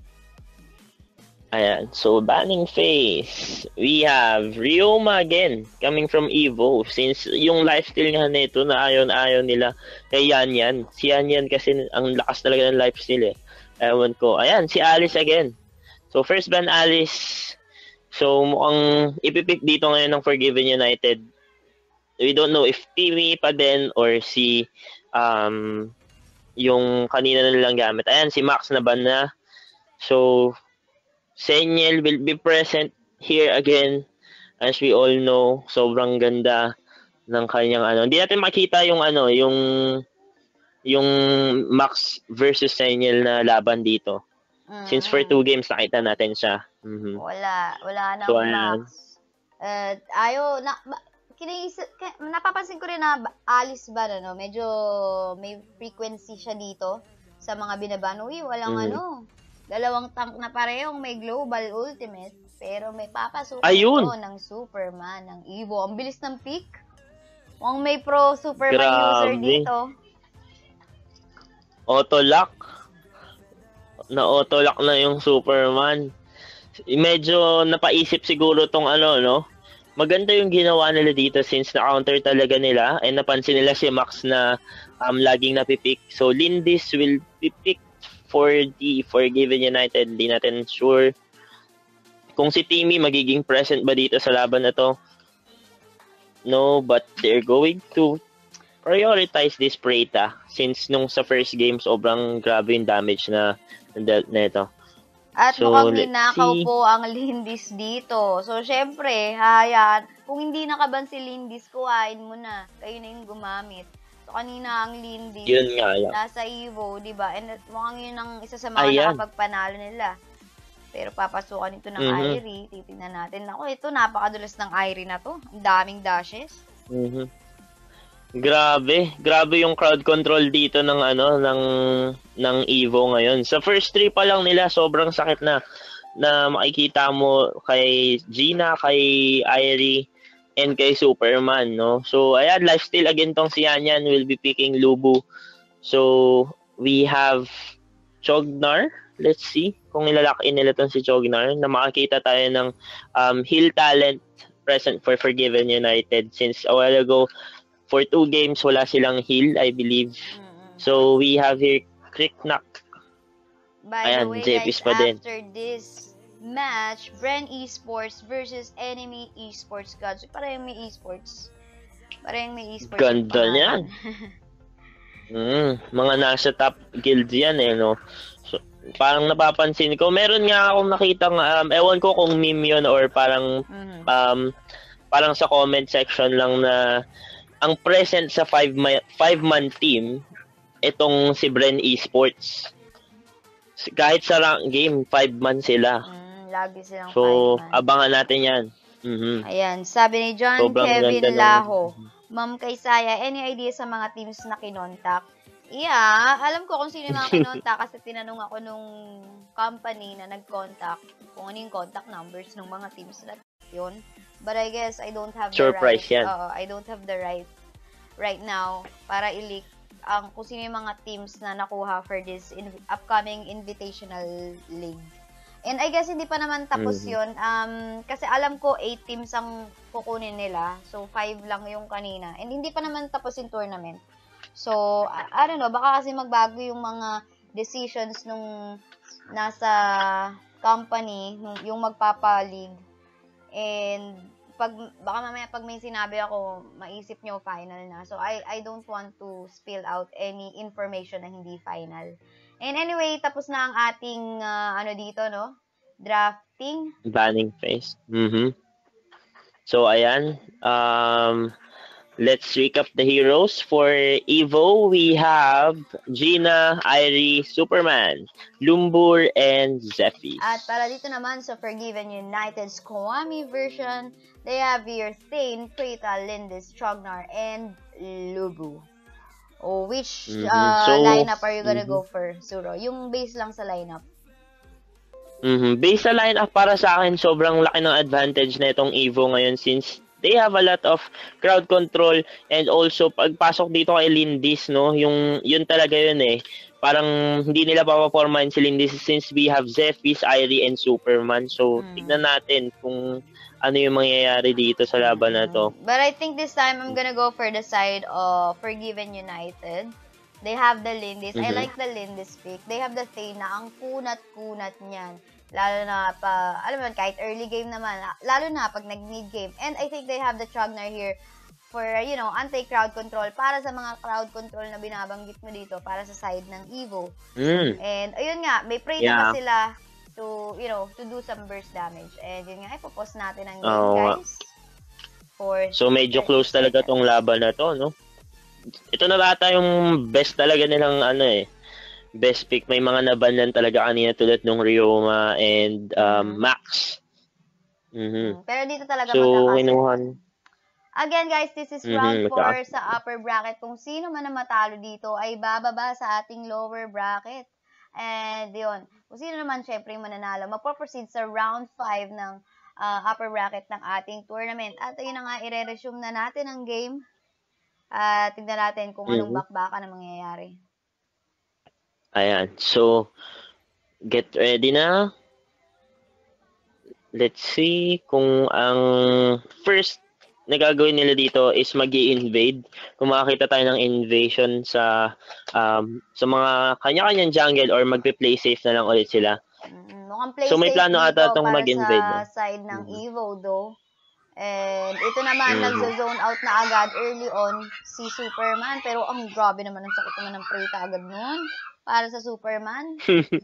Ayan. So, banning face. We have Ryoma again, coming from EVO. Since yung lifestyle nga nito na ayon-ayon nila kay Yan Yan. Si Yan Yan kasi ang lakas talaga ng lifestyle eh. Ewan ko. Ayan, si Alice again. So, first ban Alice. So, mukhang ipipick dito ngayon ng Forgiven United. We don't know if T V pa din or si um, yung kanina na nilang gamit. Ayan, si Max na ban na. So, Senyel will be present here again. As we all know, sobrang ganda ng kanyang ano. Hindi natin makita yung ano, yung yung Max versus Seniel na laban dito. Since for two Mm. games nakita natin siya. Mhm. Wala, wala So, nang ayan. Max. At ayaw na ba, kinaisip, ka- napapansin ko rin na ba- Alice ba no, medyo may frequency siya dito sa mga binaban. Uy, walang Mhm. ano, dalawang tank na parehong may global ultimate, pero may papasukan Ayun! ito ng Superman, ng EVO. Ang bilis ng pick. Mukhang may pro Superman user Grabe. dito. Auto-lock. Na-auto-lock na yung Superman. Medyo napaisip siguro tong ano, no? Maganda yung ginawa nila dito since na-counter talaga nila and napansin nila si Max na um, laging napipick. So, Lindis will be picked for the Forgiven United. Hindi natin sure kung si Timmy magiging present ba dito sa laban na to. No, but they're going to prioritize this Preta since nung sa first game sobrang grabe yung damage na dealt nito. At So, mukhang let's ninakaw see. po ang Lindis dito. So, syempre, hayan. Kung hindi nakaban si Lindis, kuhain mo na. Kayo na yung gumamit. So, kanina ang Lindis, Yun nga lang. nasa EVO, di ba? And mukhang yun ang isa sa mga Ayan. nakapagpanalo nila. Pero papasukan ito ng Mhm. Irie. Titingnan natin. Ako, ito, napakadulas ng Irie na to. Ang daming dashes. Mhm. Grabe, grabe yung crowd control dito ng ano ng ng EVO ngayon. Sa first three pa lang nila sobrang sakit na na makikita mo kay Gina, kay Irie, and kay Superman, no? So ayan, lifesteal again tong si Yanyan will be picking Lubu. So we have Chognar. Let's see kung ilalock in nila tong si Chognar na makakita tayo ng um, heal talent present for Forgiven United since a while ago for two games, wala silang heal, I believe. Mm-mm. So, we have here Cricknack. By Ayan, the way, Jeffis guys, pa din. after this match, Bren Esports versus Enemy Esports Gods. Parang may Esports. Parang may Esports. Ganda niyan. mm, mga nasa top guild yan eh, no? So, parang napapansin ko, meron nga akong nakitang, um, ewan ko kung meme yun or parang, Mm-hmm. um, parang sa comment section lang na ang present sa five-man five man team, itong si Bren Esports. Kahit sa rank game, five-man sila. Mm, lagi silang so, five-man. abangan natin yan. Mm-hmm. Ayan, sabi ni John Sobrang Kevin ganda ng- Laho, Ma'am Kaisaya, any idea sa mga teams na kinontak? Yeah, alam ko kung sino yung mga kinontak kasi tinanong ako nung company na nag-contact kung ano yung contact numbers ng mga teams na yun. But I guess I don't have the Surprise right. yan. Oo, I don't have the right right now para i-leak ang kung sino yung mga teams na nakuha for this in, upcoming invitational league. And I guess hindi pa naman tapos Mhm. yun. Um, kasi alam ko eight teams ang kukunin nila. So five lang yung kanina. And hindi pa naman tapos yung tournament. So, I, I don't know, baka kasi magbago yung mga decisions nung nasa company, nung, yung magpapa-league. And pag baka mamaya pag may sinabi ako, maisip nyo final na. So I I don't want to spill out any information na hindi final. And anyway, tapos na ang ating uh, ano dito, no? Drafting. Banning phase. Mm-hmm. So ayan, um let's recap the heroes. For EVO, we have Gina, Irie, Superman, Lumbur, and Zephys. At para dito naman sa Forgiven United's Kiwami version, they have here Thane, Preta, Lindis, Chognar, and Lubu. Oh, which Mhm. uh, So, lineup are you gonna mhm. go for, Suro? Yung base lang sa lineup. Mm-hmm. Based sa lineup, para sa akin, sobrang laki ng advantage na itong EVO ngayon since they have a lot of crowd control and also pagpasok dito kay Lindis, no, yung yun talaga yun eh. Parang hindi nila papapormahin si Lindis since we have Zephys, Irie, and Superman. So, Mm. tignan natin kung ano yung mangyayari dito sa laban na to. But I think this time I'm gonna go for the side of Forgiven United. They have the Lindis. I Mhm. like the Lindis pick. They have the Thane na ang kunat-kunat niyan. Lalo na pa, alam mo yun, kahit early game naman, lalo na pag nag-mid game. And I think they have the Chognar here for, you know, anti-crowd control para sa mga crowd control na binabanggit mo dito para sa side ng EVO. Mm. And ayun nga, may pray Yeah. na sila to, you know, to do some burst damage. And yun nga, ipopost natin ang game, Oo nga. guys. fourth, So medyo close talaga tong laban na to, no? Ito na bata yung best talaga nilang ano eh. Best pick. May mga nabanlan talaga kanina tulad nung Ryoma and um, mm-hmm. Max. Mm-hmm. Pero dito talaga so, magkakasalan. Again guys, this is round mm-hmm, four sa upper bracket. Kung sino man ang matalo dito ay bababa sa ating lower bracket. And yun, kung sino naman syempre yung mananalo, magpo-proceed sa round five ng uh, upper bracket ng ating tournament. At yun na nga, i-resume na natin ang game. At uh, tignan natin kung anong mm-hmm. bakbakan na mangyayari. Ayan. So, get ready na. Let's see kung ang first na gagawin nila dito is mag-i-invade. Kung makakita tayo ng invasion sa um, sa mga kanya-kanyang jungle or magpe-play safe na lang ulit sila. Mm, mukhang play so, may safe plano dito ata itong para mag-invade. Sa no? side ng mm-hmm. EVO though. And ito naman, mm-hmm. nagzo-zone out na agad early on si Superman. Pero ang grabe naman, ang sakit naman ng Preta agad noon para sa Superman.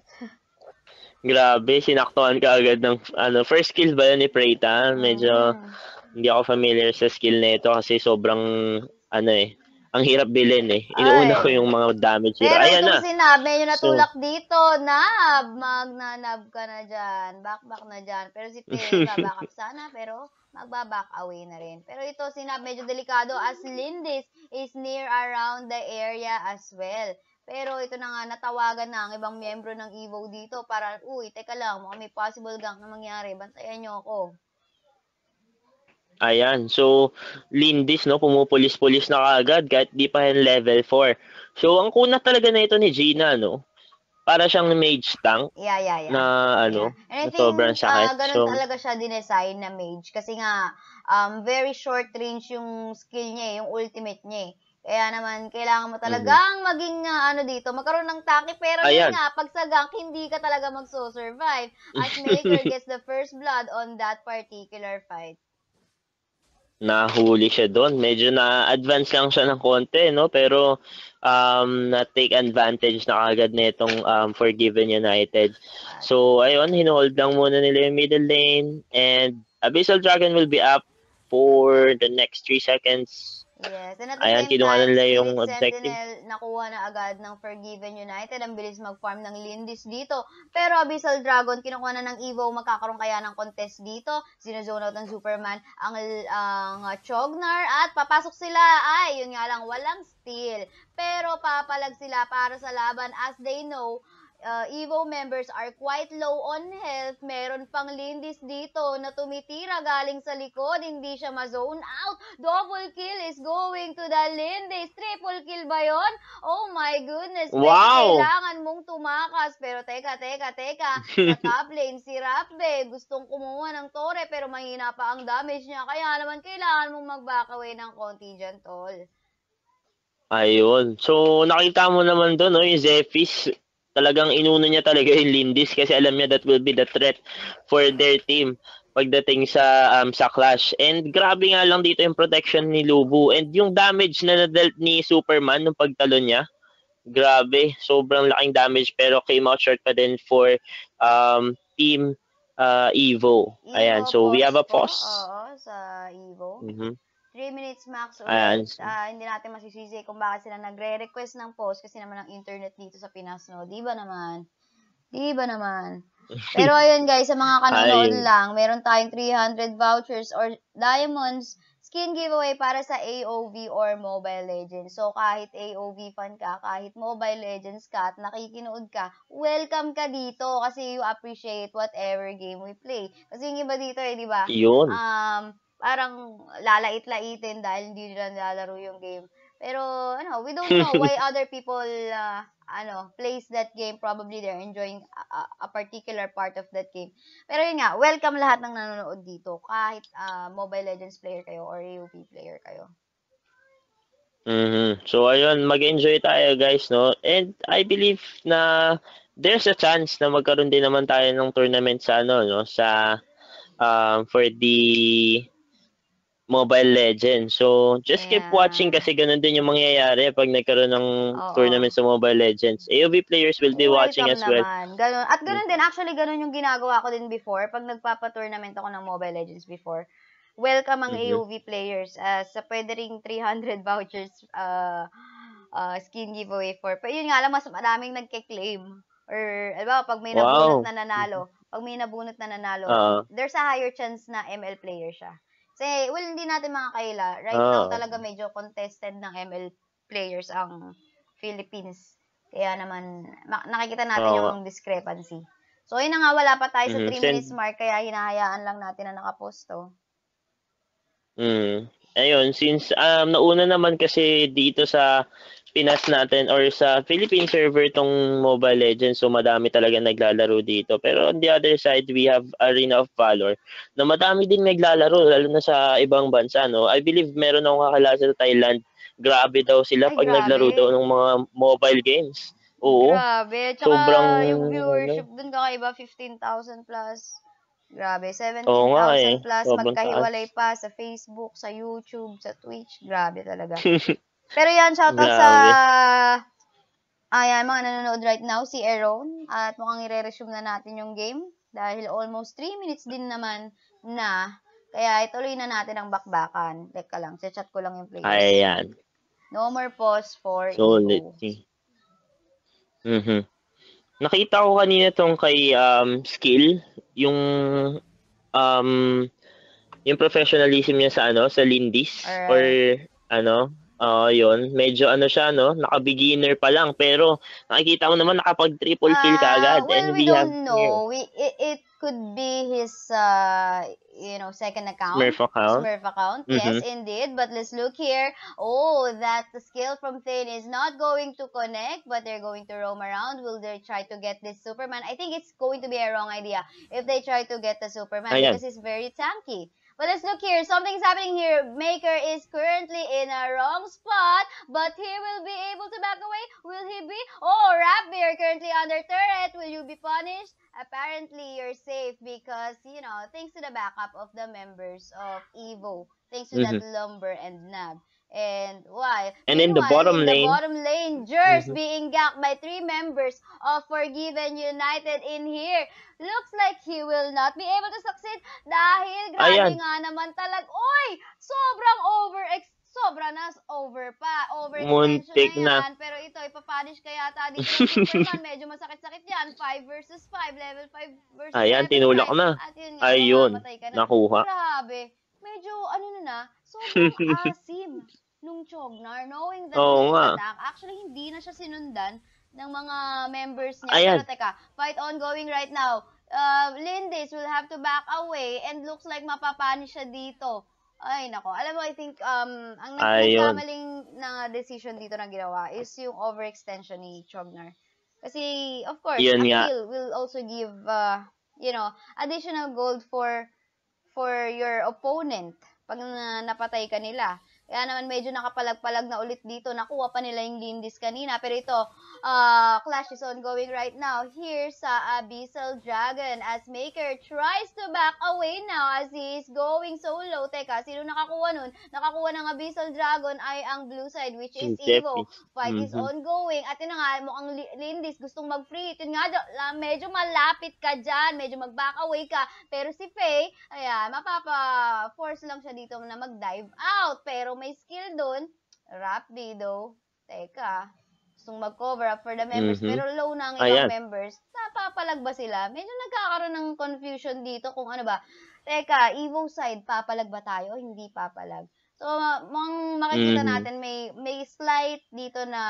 Grabe, sinaktuhan ka agad ng ano, first skill ba yun ni Preta? Medyo mm. hindi ako familiar sa skill na ito kasi sobrang ano eh, ang hirap bilhin eh. Inuuna ko yung mga damage hero. Pero Ayan itong na. sinab, medyo natulak so, dito. Nab, magnanab ka na dyan. Back-back na dyan. Pero si Pei, baback up sana. Pero magbaback away na rin. Pero ito, sinab, medyo delikado as Lindis is near around the area as well. Pero ito na nga, natawagan na ang ibang miyembro ng EVO dito para, uy, teka lang, mukhang may possible gank na mangyari. Bantayan nyo ako. Ayan. So, Lindis, no, pumupulis-pulis na kaagad kahit di pa yan level four. So, ang kuna talaga na ito ni Gina, no? Para siyang mage tank. Yeah, yeah, yeah. Na, ano, yeah. And I na think, sobrang sakit. Uh, ganun so, talaga siya dinesign na mage. Kasi nga, um, very short range yung skill niya, yung ultimate niya. Kaya naman, kailangan mo talagang mm-hmm. maging, uh, ano dito, magkaroon ng taki. Pero yun nga, pag sa gank, hindi ka talaga magso-survive. As Maker gets the first blood on that particular fight. Nahuli siya doon. Medyo na-advance lang siya ng konti, no? Pero um, na-take advantage na agad nitong um, Forgiven United. So, ayun, hinuhold lang muna nila yung middle lane. And Abyssal Dragon will be up for the next three seconds. Yes, and at the Ayan, same kinuha time, nila yung yung objective. Sentinel nakuha na agad ng Forgiven United. Ang bilis mag-farm ng Lindis dito. Pero Abyssal Dragon, kinukuha na ng EVO. Magkakaroon kaya ng contest dito. Sinozone out ng Superman ang, ang uh, Chognar. At papasok sila. Ay, yun nga lang, walang steal. Pero papalag sila para sa laban as they know, Uh, EVO members are quite low on health. Meron pang Lindis dito na tumitira galing sa likod. Hindi siya ma-zone out. Double kill is going to the Lindis. Triple kill ba yun? Oh my goodness. Wow! Kailangan mong tumakas. Pero teka, teka, teka. Sa top lane, si Rapbe gustong kumuha ng tore pero mahina pa ang damage niya. Kaya naman kailangan mong mag-back away ng konti dyan, tol. Ayun. So, nakita mo naman doon, no, yung Zephys. Talagang inuna niya talaga yung Lindis kasi alam niya that will be the threat for their team pagdating sa um, sa clash. And grabe nga lang dito yung protection ni Lubu and yung damage na nadelt ni Superman nung pagtalo niya. Grabe, sobrang laking damage pero came out short pa din for um, team uh, EVO. EVO. Ayan, so we have a pause. Oo, sa EVO. Mhm. three minutes max ulit. Uh, hindi natin masisisi kung bakit sila nagre-request ng post kasi naman ang internet dito sa Pinas, no? Di ba naman? Di ba naman? Pero ayun guys, sa mga kanonood lang, meron tayong three hundred vouchers or diamonds skin giveaway para sa A O V or Mobile Legends. So kahit A O V fan ka, kahit Mobile Legends ka at nakikinood ka, welcome ka dito kasi you appreciate whatever game we play. Kasi yung iba dito eh, di ba? Yun. Um, parang lalait-laitin dahil hindi nila nilalaro yung game. Pero, ano, we don't know why other people, uh, ano, plays that game. Probably they're enjoying a, a particular part of that game. Pero yun nga, welcome lahat ng nanonood dito. Kahit uh, Mobile Legends player kayo or A O V player kayo. Mm-hmm. So, ayun, mag-enjoy tayo, guys, no? And I believe na there's a chance na magkaroon din naman tayo ng tournament sa, ano, no? Sa, um, for the Mobile Legends. So, just yeah. keep watching kasi ganun din yung mangyayari pag nagkaroon ng Oo. tournament sa Mobile Legends. A O V players will be Welcome watching as well. Naman. Ganun. At ganun din, actually, ganun yung ginagawa ko din before. Pag nagpapa-tournament ako ng Mobile Legends before, welcome ang Mhm. A O V players. Uh, sa pwede ring three hundred vouchers uh, uh, skin giveaway for. Pero yun nga lang, mas maraming nagke-claim. Or, alam ba, pag may nabunot Wow. na nanalo, pag may nabunot na nanalo, Oo. there's a higher chance na M L player siya. Kasi, well, hindi natin makakaila. Right now, Oo. talaga medyo contested ng M L players ang Philippines. Kaya naman, ma- nakikita natin Oo nga. yung discrepancy. So, yun na nga, wala pa tayo sa Mhm. three Send. minutes mark, kaya hinahayaan lang natin na nakaposto. Mm. Ayun, since um, nauna naman kasi dito sa Pinas natin or sa Philippine server tong Mobile Legends, so madami talaga naglalaro dito. Pero on the other side, we have Arena of Valor na madami ding naglalaro, lalo na sa ibang bansa. No? I believe meron akong kakilala sa Thailand. Grabe daw sila Ay, pag naglaro daw grabe. ng mga mobile games. Oo, Grabe. Tsaka sobrang yung ano. viewership dun kakaiba, fifteen thousand plus. Grabe, Oo nga eh, seventeen thousand plus. sobrang taas. Magkahiwalay pa sa Facebook, sa YouTube, sa Twitch. Grabe talaga. Pero yan, shoutout sa Grabe. ayan, mga nanonood right now, si Aaron. At mukhang i-resume na natin yung game. Dahil almost three minutes din naman na. Kaya ituloy na natin ang bakbakan. Teka lang, chat ko lang yung players. Ayan. No more pause for Solid. EVO. Mhm. Nakita ko kanina tong kay um, Skill, yung um, yung professionalism niya sa ano, sa Lindis or Alright. ano, ah yun, medyo ano siya no, naka-beginner pa lang pero nakikita ko naman nakapag triple kill Uh, kaagad well, and we we have don't here know. We it, it could be his uh you know second account, Smurf account. Smurf account. Yes, Mhm. indeed. But let's look here. Oh, that the skill from Thin is not going to connect, but they're going to roam around. Will they try to get this Superman? I think it's going to be a wrong idea if they try to get the Superman Ayan. because he's very tanky. But let's look here. Something's happening here. Maker is currently in a wrong spot, but he will be able to back away. Will he be? Oh, Rapbear currently under turret. Will you be punished? Apparently, you're safe because, you know, thanks to the backup of the members of EVO. Thanks to that Mhm. Lumber and Nab. And why? And in the Meanwhile, bottom in the lane, bottom lane, Jers mhm. being ganked by three members of Forgiven United in here. Looks like he will not be able to succeed dahil grabe Ayan, nga naman talag. Oy! Sobrang over sobra na over pa. Overextension na muntik na. yan. Pero ito, ipapunish kaya yata dito ng Superman. Medyo masakit-sakit yan. five versus five. Level five versus Ayan, level tinulak five. na. At yun nga, Ayun, mamamatay ka na. nakuha. Grabe. Medyo, ano na na, sobrang asim nung Chognar, knowing that Oo he is nga. the tank. Actually, hindi na siya sinundan ng mga members niya. Ayan. Pero teka, fight ongoing right now. Uh, Lindis will have to back away and looks like mapapanish siya dito. Ay, nako. Alam mo, I think, um, ang Ayun. nagkamaling na decision dito na ginawa is yung overextension ni Chognar. Kasi, of course, Yun a nga. kill will also give, uh, you know, additional gold for for your opponent pag na, napatay ka nila. Kaya naman medyo nakapalag-palag na ulit dito. Nakuha pa nila yung Lindis kanina. Pero ito, uh, clash is ongoing right now here sa Abyssal Dragon as Maker tries to back away now as he is going so low. Teka, sino nakakuha nun? Nakakuha ng Abyssal Dragon ay ang blue side which is EVO. Fight mm-hmm. is ongoing. At yun nga, mukhang Lindis gustong mag-free. Yun nga, medyo malapit ka dyan. Medyo mag-back away ka. Pero si Faye, ayan, mapapa-force lang siya dito na mag-dive out. Pero may skill dun. Rapido. Teka. Gustong mag-cover up for the members. Mm-hmm. Pero low na ang ibang Ayan. members. Napapalag ba sila? Medyo nagkakaroon ng confusion dito kung ano ba. Teka, EVO side, papalag ba tayo? Hindi papalag. So, mang makikita mm-hmm. natin may may slight dito na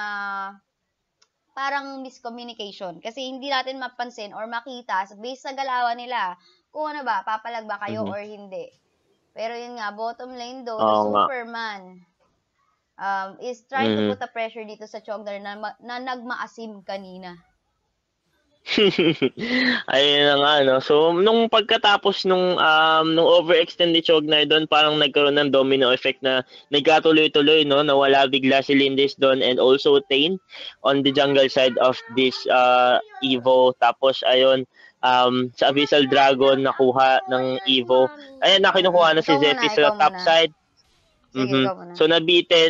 parang miscommunication. Kasi hindi natin mapansin or makita based sa galawan nila kung ano ba, papalag ba kayo mm-hmm. or hindi. Pero yun nga, bottom lane though, oh, the Superman um, is trying mm-hmm. to put a pressure dito sa Chognar na, na nagmaasim kanina. Ayun na nga, no? So, nung pagkatapos nung, um, nung overextend ni Chognar doon, parang nagkaroon ng domino effect na nagkatuloy-tuloy, no? Nawala bigla si Lindis doon and also Tain on the jungle side of this uh, EVO. Tapos, ayun, um, sa Abyssal Dragon, nakuha ng EVO. Ayun, nakinukuha na si Zephys sa top side. Sige, mm-hmm. So, nabitin.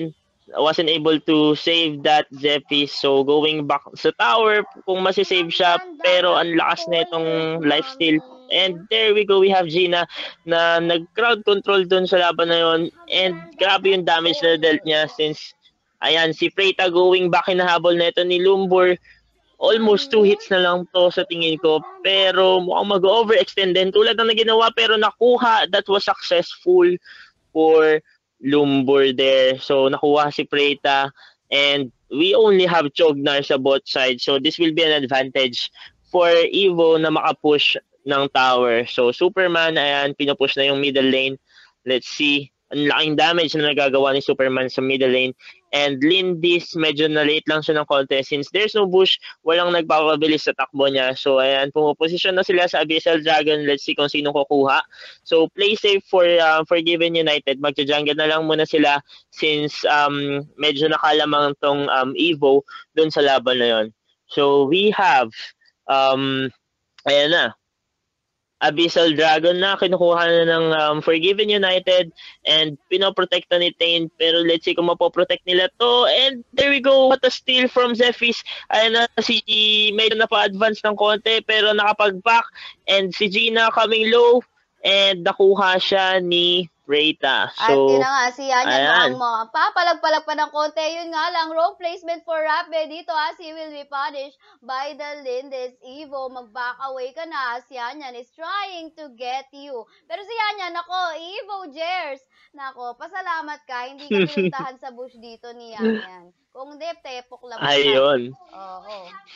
wasn't able to save that Zephy. So going back sa tower, kung masisave siya, Ganda pero ng ang lakas na toilet, itong lifesteal. mommy. And there we go, we have Gina na nag-crowd control dun sa laban na yon. And grabe yung damage na dealt niya since, ayan, si Freita going back, hinahabol na ito ni Lumbur. Almost two hits na lang to sa tingin ko. Pero mukhang mag-overextend din. Tulad ng ginawa pero nakuha. That was successful for Lumbur there. So nakuha si Preta and we only have Chognar sa both sides. So this will be an advantage for EVO na makapush ng tower. So Superman, ayan, pinupush na yung middle lane. Let's see. Ang laking damage na nagagawa ni Superman sa middle lane. And Lindis, medyo na-late lang siya ng konti. Since there's no bush, walang nagpapabilis sa takbo niya. So, ayan, pumuposisyon na sila sa Abyssal Dragon. Let's see kung sino kukuha. So, play safe for uh, Forgiven United. Magja-jungle na lang muna sila since um, medyo nakalamang tong um, EVO dun sa laban na yon. So, we have, um, ayan na, Abyssal Dragon na kinukuha na ng um, Forgiven United and pinoprotekta ni Tain, pero let's see kung mapoprotect nila to. And there we go, what a steal from Zephys. Ayan na si medyo na pa-advance ng konti pero nakapag-back, and si Gina coming low and nakuha siya ni Reyta. At yun So, na nga, si Yanyan ayan. mukhang mga papalag-palag pa ng konti. Yun nga lang, wrong placement for Rapbe dito as he will be punished by the Lindis. Evo, mag-back away ka na as Yanyan is trying to get you. Pero si Yanyan, nako, Evo Jers, nako, pasalamat ka, hindi ka pinuntahan sa bush dito ni Yanyan. Kung di, tepok lang. Ayun. Oo.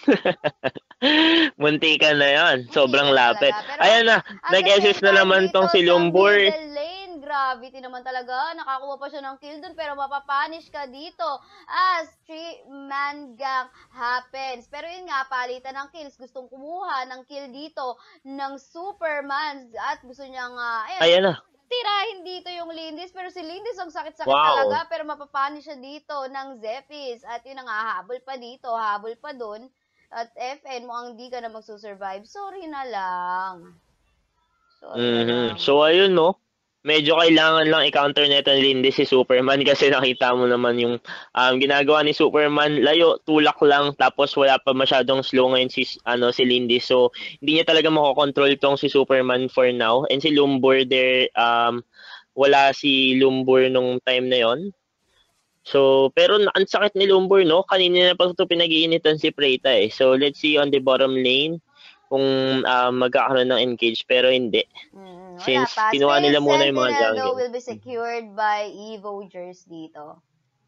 Munti ka na yan. Sobrang lapit. Pero, ayan na, nag-assist na naman tong si Lumbur. Gravity naman talaga. Nakakuha pa siya ng kill dun, pero mapapanish ka dito as three-man gang happens. Pero yun nga, palitan ng kills. Gustong kumuha ng kill dito ng Superman at gusto niyang, uh, ayan, ayan na, tirahin dito yung Lindis. Pero si Lindis, ang sakit-sakit wow. talaga. Pero mapapanish siya dito ng Zephys. At yun nga, habol pa dito, habol pa dun. At F N, mukhang di ka na magsusurvive. Sorry na lang. Sorry mm-hmm. na lang. So, ayun, no? Medyo kailangan lang i-counter nito ni Lindy si Superman kasi nakita mo naman yung um, ginagawa ni Superman, layo, tulak lang, tapos wala pa masyadong slow ngayon si, ano, si Lindy. So, hindi niya talaga makokontrol tong si Superman for now. And si Lumbur there, um, wala si Lumbur nung time na yon. So, pero ang sakit ni Lumbur, no? Kanina na pa ito pinag-iinitan si Preta eh. So, let's see on the bottom lane kung uh, magkakaroon ng engage, pero hindi. Mm, Since pa. kinuha nila muna yung mga jungle. Will be secured by EVO Jers dito.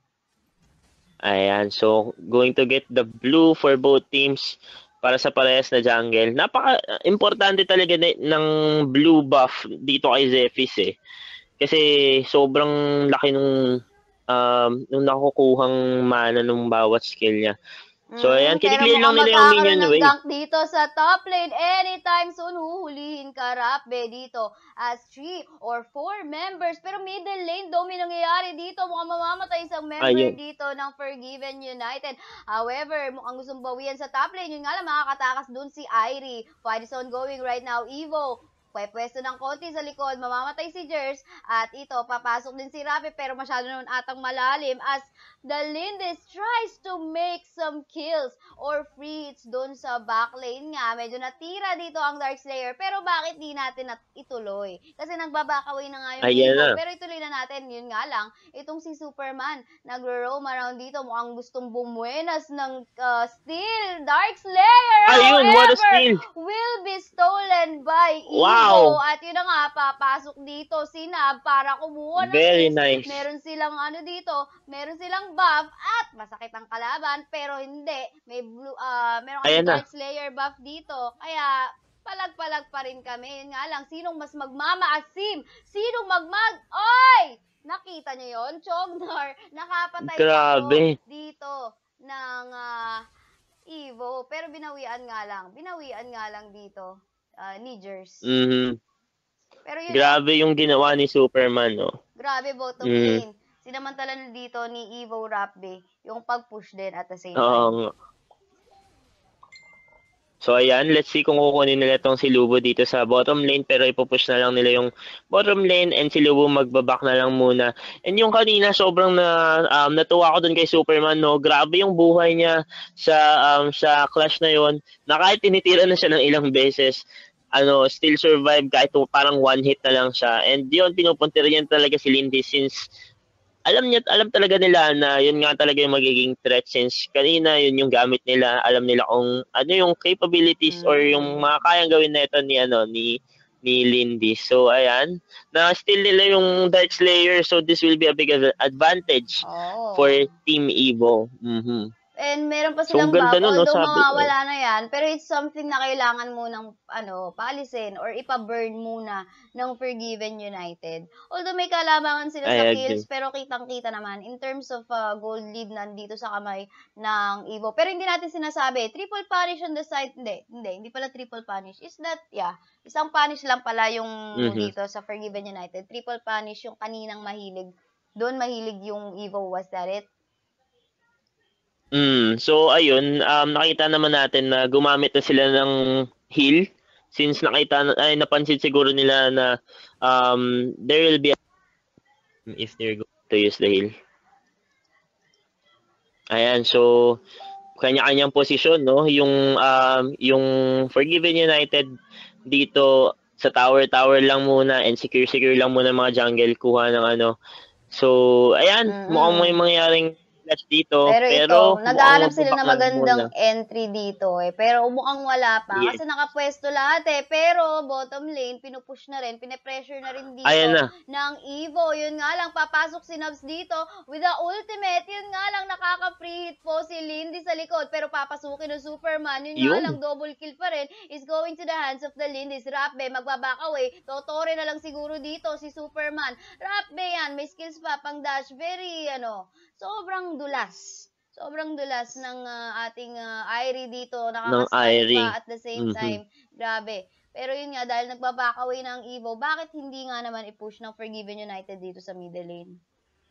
Ayan, so going to get the blue for both teams para sa parehas na jungle. Napaka-importante talaga ng blue buff dito kay Zephys eh. Kasi sobrang laki nung, um, nung nakukuhang mana nung bawat skill niya. So, ayan, mm, kiniklear lang nila yung minion wave. Gank dito sa top lane. Anytime soon, huhulihin ka, Rapbe, dito as three or four members. Pero middle lane, daw may nangyayari dito. Mukhang mamamatay isang member Ayun. dito ng Forgiven United. However, mukhang gustong bawian sa top lane. Yun nga lang, makakatakas dun si Irie. Fight is ongoing right now. Evo, pwesto ng konti sa likod, mamamatay si Jers, at ito, papasok din si Rafi, pero masyado naman atang malalim as the Lindis tries to make some kills or free hits doon sa backlane nga. Medyo natira dito ang Dark Slayer, pero bakit di natin nat ituloy? Kasi nagbabakaway na nga yung Evo, pero ituloy na natin. Yun nga lang, itong si Superman, nagro-roam around dito, mukhang gustong bumuenas ng uh, steal. Dark Slayer, Ayun, what a steal! Will be stolen by Evo. Wow! So, at yun na nga, papasok dito si Nab para kumuha ng Very kills. nice. Meron silang ano dito, meron silang buff at masakit ang kalaban, pero hindi. May blue, uh, meron kami Dark Slayer buff dito. Kaya, palag-palag pa rin kami. Yun nga lang, sinong mas magmamaasim? Sinong magmag... Oy! Nakita niyo yon, Chognar? Nakapatay Grabe. ako dito ng uh, Evo. Pero binawian nga lang. Binawian nga lang dito. Uh, Nigers. Mm-hmm. Pero yun, grabe yung ginawa ni Superman, no? Grabe, bottom mm-hmm. lane. Sinamantala na dito ni Evo Rapbe yung pag-push din at the same time. Um, So ayan, let's see kung kukunin nila tong si Lubo dito sa bottom lane pero ipupush na lang nila yung bottom lane and si Lubo magbaback na lang muna. And yung kanina sobrang na um, natuwa ko dun kay Superman, no. Grabe yung buhay niya sa um, sa clash na yon. Na kahit tinitira na siya ng ilang beses, ano, still survive kahit parang one hit na lang siya. And yun, pinupuntir yan talaga si Lindy since alam niya alam talaga nila na yun nga talaga yung magiging threat since kanina yun yung gamit nila, alam nila kung ano yung capabilities or yung Mm. mga kayang gawin nito ni ano ni ni Lindy. So ayan, na still nila yung Dark Slayer, so this will be a big ad- advantage for Oo. Team Evo. Mhm. And meron pa So ang silang ganda buff, nun, no, although sabi ko. mawawala na yan, pero it's something na kailangan mo ng ano, paalisin or ipa-burn muna ng Forgiven United. Although may kalamangan sila I sa agree. kills, pero kitang-kita naman in terms of uh, gold lead nandito sa kamay ng Evo. Pero hindi natin sinasabi, triple punish on the side, hindi, hindi, hindi pala triple punish. Is that, yeah, isang punish lang pala yung Mhm. dito sa Forgiven United. Triple punish yung kaninang mahilig. Doon mahilig yung Evo, was that it? Mm, so ayun, um, nakita naman natin na gumamit na sila ng heal since nakita na- ay napansin siguro nila na um, there will be a if they're going to use the heal. Ayan, so kanya-kanyang posisyon, no? Yung um, yung Forgiven United dito sa tower tower lang muna and secure secure lang muna mga jungle kuha ng ano. So ayan, mukhang may Mm. mangyaring clash dito Pero ito, pero mukhang naghahanap sila mababak ng na lang muna. magandang entry dito eh. Pero mukhang wala pa. Yes. Kasi nakapwesto lahat eh. Pero bottom lane, pinupush na rin, pinipressure na rin dito Ayan na. ng Evo. Yun nga lang, papasok si Nubs dito with the ultimate. Yun nga lang, nakaka-free hit po si Lindy sa likod. Pero papasukin ng Superman. Yun nga lang, Yun. double kill pa rin is going to the hands of the Lindys. Rapbe, magbaback away. Totore na lang siguro dito si Superman. Rapbe yan, may skills pa pang dash. Very, ano, sobrang dulas. Sobrang dulas ng uh, ating uh, Irie dito. Ng Nakaka-stun Irie. pa at the same Mhm. time. Grabe. Pero yun nga, dahil nagbabackaway ng Evo, bakit hindi nga naman i-push ng Forgiven United dito sa middle lane?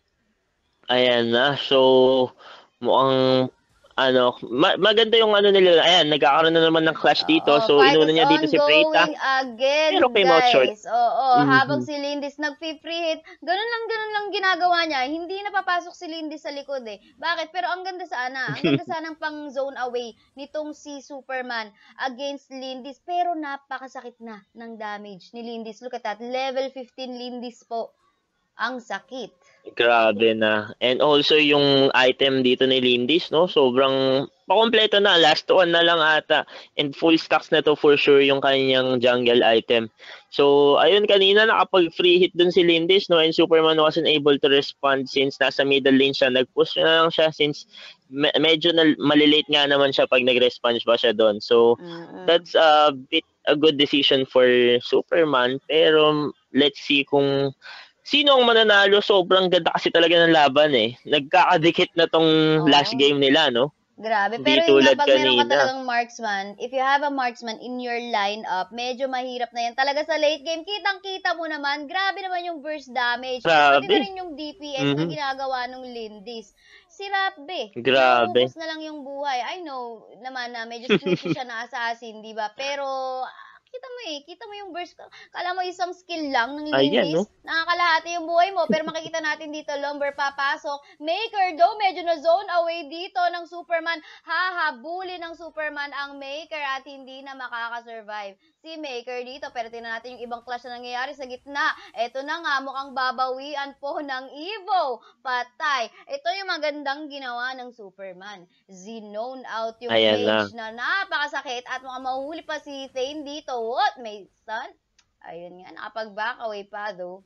Ayan na. So, mukhang ano, ma- maganda yung ano nila. Ayan, nagkakaroon na naman ng clash dito. Oo, So, fight inuna is niya dito si Preta. ongoing Pero again, came out short. guys. Oo, habang Mhm. si Lindis nag-free hit, ganun lang, ganun lang ginagawa niya. Hindi napapasok si Lindis sa likod eh. Bakit? Pero ang ganda sana. Ang ganda sanang pang zone away nitong si Superman against Lindis. Pero napakasakit na ng damage ni Lindis. Look at that. Level fifteen Lindis po. Ang sakit. Grabe na. And also yung item dito ni Lindis, no? Sobrang pakompleto na. Last one na lang ata. And full stacks na to for sure yung kanyang jungle item. So, ayun, kanina nakapag-free hit dun si Lindis, no? And Superman wasn't able to respond since nasa middle lane siya. Nag-push na lang siya since me- medyo na malilate nga naman siya pag nag-response pa siya doon. So, Mm-mm. that's a bit a good decision for Superman. Pero, let's see kung sino ang mananalo. Sobrang ganda kasi talaga ng laban eh. Nagkakadikit na tong last Oo. game nila, no? Grabe. Hindi Pero yun nga, tulad pag meron ka kanina. talagang marksman, if you have a marksman in your lineup, medyo mahirap na yan. Talaga sa late game, kitang-kita mo naman, grabe naman yung burst damage. At pati na Grabe. rin yung D P S na Mhm. ginagawa ng Lindis. Si Rapbe, Grabe. nauubos na lang yung buhay. I know naman na medyo sleepy siya na assassin, di ba? Pero kita mo eh, kita mo yung burst. Kala mo isang skill lang ng Ayan, Lindis, no? nakakalahati yung buhay mo. Pero makikita natin dito, Lumber papasok. Maker daw, medyo na zone away dito ng Superman. Hahabulin ng Superman ang Maker at hindi na makakasurvive si Maker dito. Pero tingnan natin yung ibang clash na nangyayari sa gitna. Ito na nga, mukhang babawian po ng Evo. Patay. Ito yung magandang ginawa ng Superman. Zinone out yung Ayan na. mage na napakasakit at mukhang mahuhuli pa si Thane dito. What? May stun? Ayun nga, nakapag-back away pa though.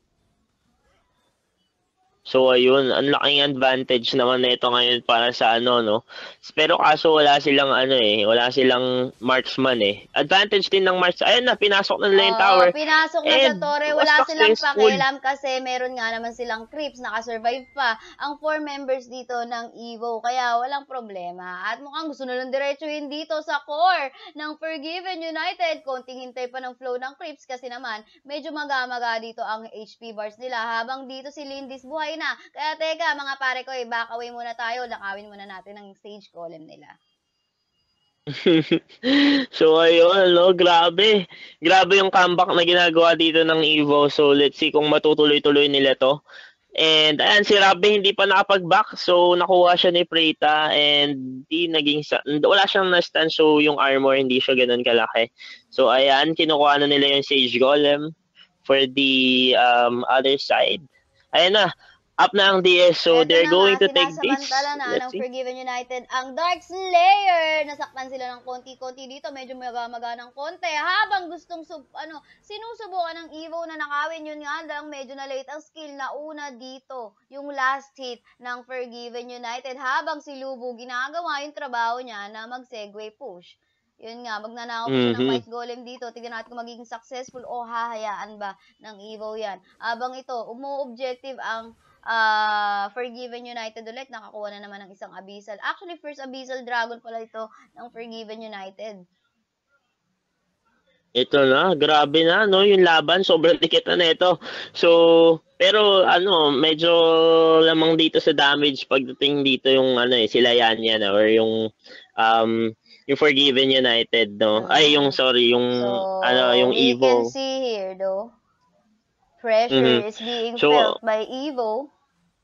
So ayun, ang laking advantage naman na ito ngayon para sa ano, no? Pero kaso wala silang ano eh, wala silang marksman eh. Advantage din ng marks. Ayun na, pinasok na nila yung Oo, tower. pinasok na sa And Torre. was Wala silang successful. pakialam kasi meron nga naman silang creeps. Nakasurvive pa ang four members dito ng Evo. Kaya walang problema. At mukhang gusto nilang diretsuhin dito sa core ng Forgiven United. Konting hintay pa ng flow ng creeps kasi naman medyo magamaga dito ang H P bars nila. Habang dito si Lindis buhay na. Kaya teka mga pare ko, eh, back away muna tayo. Lakawin muna natin ang stage column nila. So ayun, no, grabe. Grabe yung comeback na ginagawa dito ng EVO. So let's see kung matutuloy-tuloy nila to. And ayan, si Rabe hindi pa nakapag-back. So nakuha siya ni Preta and di naging sa wala siyang na-stun, so yung armor hindi siya ganoon kalaki. So ayan, kinukuha na nila yung Sage Golem for the um, other side. Ayan na, up na ang D S. So Eto they're na nga, going to take this. sinasamantala na Let's ng see. Forgiven United ang Dark Slayer. Nasaktan sila ng konti-konti dito. Medyo maga-maga ng konti. Habang gustong sub, ano, sinusubukan ng EVO na nakawin, yun nga lang medyo na late ang skill na una dito. Yung last hit ng Forgiven United. Habang si Lubu ginagawa yung trabaho niya na mag-segue push. Yun nga, magnanakaw pa siya ng Mhm. Might Golem dito. Tignan natin kung magiging successful o hahayaan ba ng EVO yan. Habang ito, umu-objective ang uh, Forgiven United ulit. Nakakuha na naman ng isang Abyssal. Actually, first Abyssal Dragon pala ito ng Forgiven United. Ito na, grabe na, no? Yung laban, sobrang dikit na nito. So, pero ano, medyo lamang dito sa damage pagdating dito yung ano eh, sila yan yan or yung um yung Forgiven United, no? Mm. Ay, yung sorry, yung So, ano, yung we EVO. can see here, though, pressure Mhm. is being So, felt by EVO.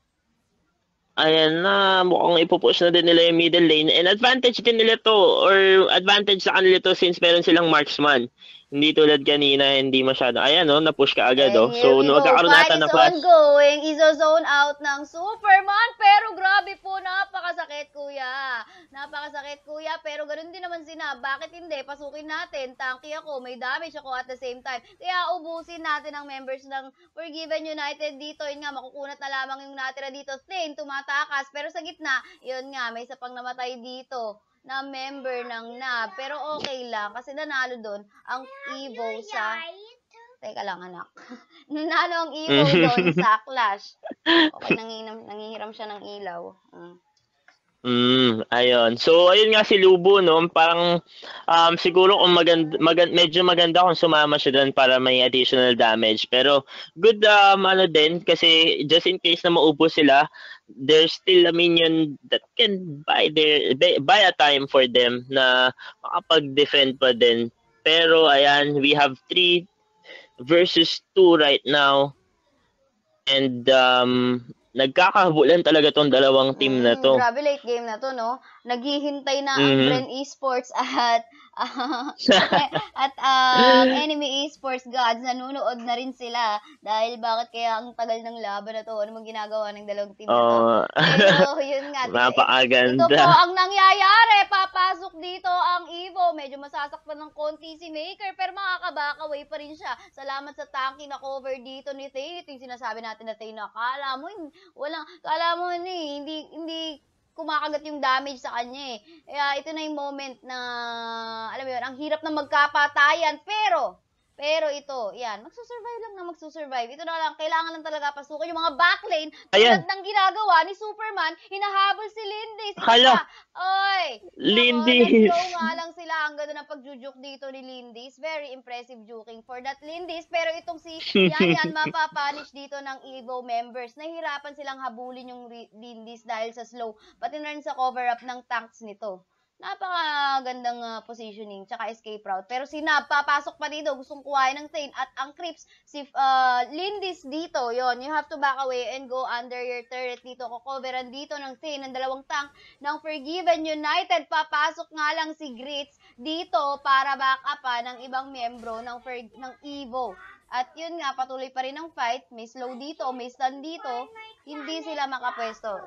ayan na, mukhang ipupush na din nila yung middle lane. And advantage din nila to, or advantage sa kanila to since meron silang marksman. Hindi tulad kanina, hindi masyado. Ayan, no, na-push ka agad, And oh. here So, we go. magkakaroon Fight nata is na flash. ongoing. Iso-zone out ng Superman. Pero grabe po, napakasakit, kuya. Napakasakit, kuya. Pero ganun din naman sina. Bakit hindi? Pasukin natin. Tanky ako. May damage ako at the same time. Kaya ubusin natin ang members ng Forgiven United dito. Yun nga, makukunat na lamang yung natira dito. Thane, tumatakas. Pero sa gitna, yun nga, may isa pang namatay dito na member ng N A B. Pero okay lang kasi nanalo doon ang EVO sa... Teka lang, anak. Nanalo ang EVO doon sa Clash. Okay, nangihiram, nangihiram siya ng ilaw. Mm. Mm, ayun. So, ayun nga si Lubo, no? Parang um, siguro kung maganda, maganda, medyo maganda kung sumama siya doon para may additional damage. Pero good um, ano din kasi just in case na maubos sila, there's still a minion that can buy their buy a time for them na makapag-defend pa din. Pero ayan, we have three versus two right now. And um, nagkakahabulan talaga tong dalawang team na to. Mm, grabe late game na to, no? Naghihintay na ang Mhm. Bren Esports at uh, at ang enemy Esports gods nanonood na rin sila dahil bakit kaya ang tagal ng laban na to? Ano mang ginagawa ng dalawang team na to? Oo. Pero yun nga, ito Napakaganda. po ang nangyayari. Papasok dito ang EVO. Medyo masasaktan ng konti si Maker pero makaka-back away pa rin siya. Salamat sa tanky na cover dito ni Thay. Ito yung sinasabi natin na Thay na akala mo, walang, akala mo ni, hindi, hindi kumakagat yung damage sa kanya eh. Kaya ito na yung moment na, alam mo yun, ang hirap na magkapatayan. Pero, pero ito, yan, magsusurvive lang na magsusurvive. Ito na lang, kailangan lang talaga pasukin yung mga backlane. Tulad ng ginagawa ni Superman, hinahabol si Lindis. Hala. Oy! Lindis. Nako, nag-go nga lang sila. Ang ganda ng pagjujuk dito ni Lindis. Very impressive juking for that Lindis. Pero itong si Yan Yan, mapapanish dito ng EVO members. Nahihirapan silang habulin yung Lindis dahil sa slow. Pati na rin sa cover-up ng tanks nito. Napakagandang uh, positioning, tsaka escape route. Pero si Nab, papasok pa dito, gustong kuhain ng Thane. At ang creeps, si uh, Lindis dito, yon you have to back away and go under your turret dito. Kukoveran dito ng Thane, ng dalawang tank ng Forgiven United. Papasok nga lang si Grits dito para back up pa ng ibang miyembro ng, ng EVO. At yun nga, patuloy pa rin ang fight. May slow dito, may stun dito. Hindi sila makapwesto.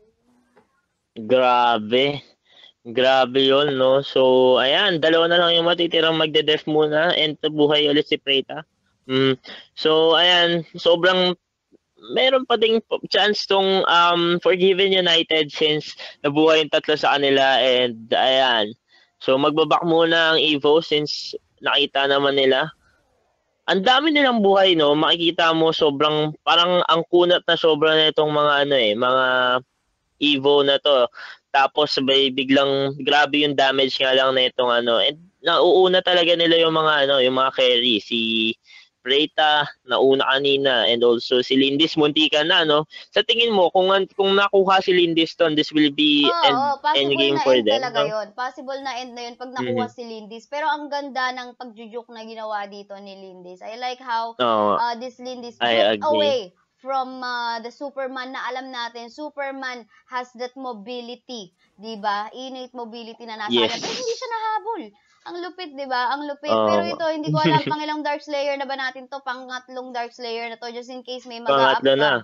Grabe. Grabe yun, no? So, ayan, dalawa na lang yung matitirang magde-def muna and buhay ulit si Preta. Mm. So, ayan, sobrang meron pa ding chance tong um, Forgiven United since nabuhay yung tatlo sa kanila and ayan. So, magbabak muna ang EVO since nakita naman nila. Ang dami nilang buhay, no? Makikita mo sobrang, parang ang kunat na sobra na itong mga ano eh, mga EVO na to. Tapos sabay biglang grabe yung damage nga lang na itong ano. And nauuna talaga nila yung mga ano, yung mga carry si Preita, nauna kanina, and also si Lindis muntikan na, no? Sa tingin mo, kung kung nakuha si Lindis ton, this will be Oo, end oh, end possible game na for end them, talaga no? yon. Possible na end na yun pag nakuha Mhm. si Lindis. Pero ang ganda ng pagjujuk na ginawa dito ni Lindis. I like how Oo, uh, this Lindis I juke agree. away from uh, the Superman na alam natin. Superman has that mobility, 'di ba? Innate mobility na nasa kanya. Yes. Pero hindi siya nahabol. Ang lupit, 'di ba? Ang lupit. Pero Oo. ito, hindi ko alam pang ilang Dark Slayer na ba natin to, pangatlong Dark Slayer na to, just in case may mag-a-up Pangatlo na. pa.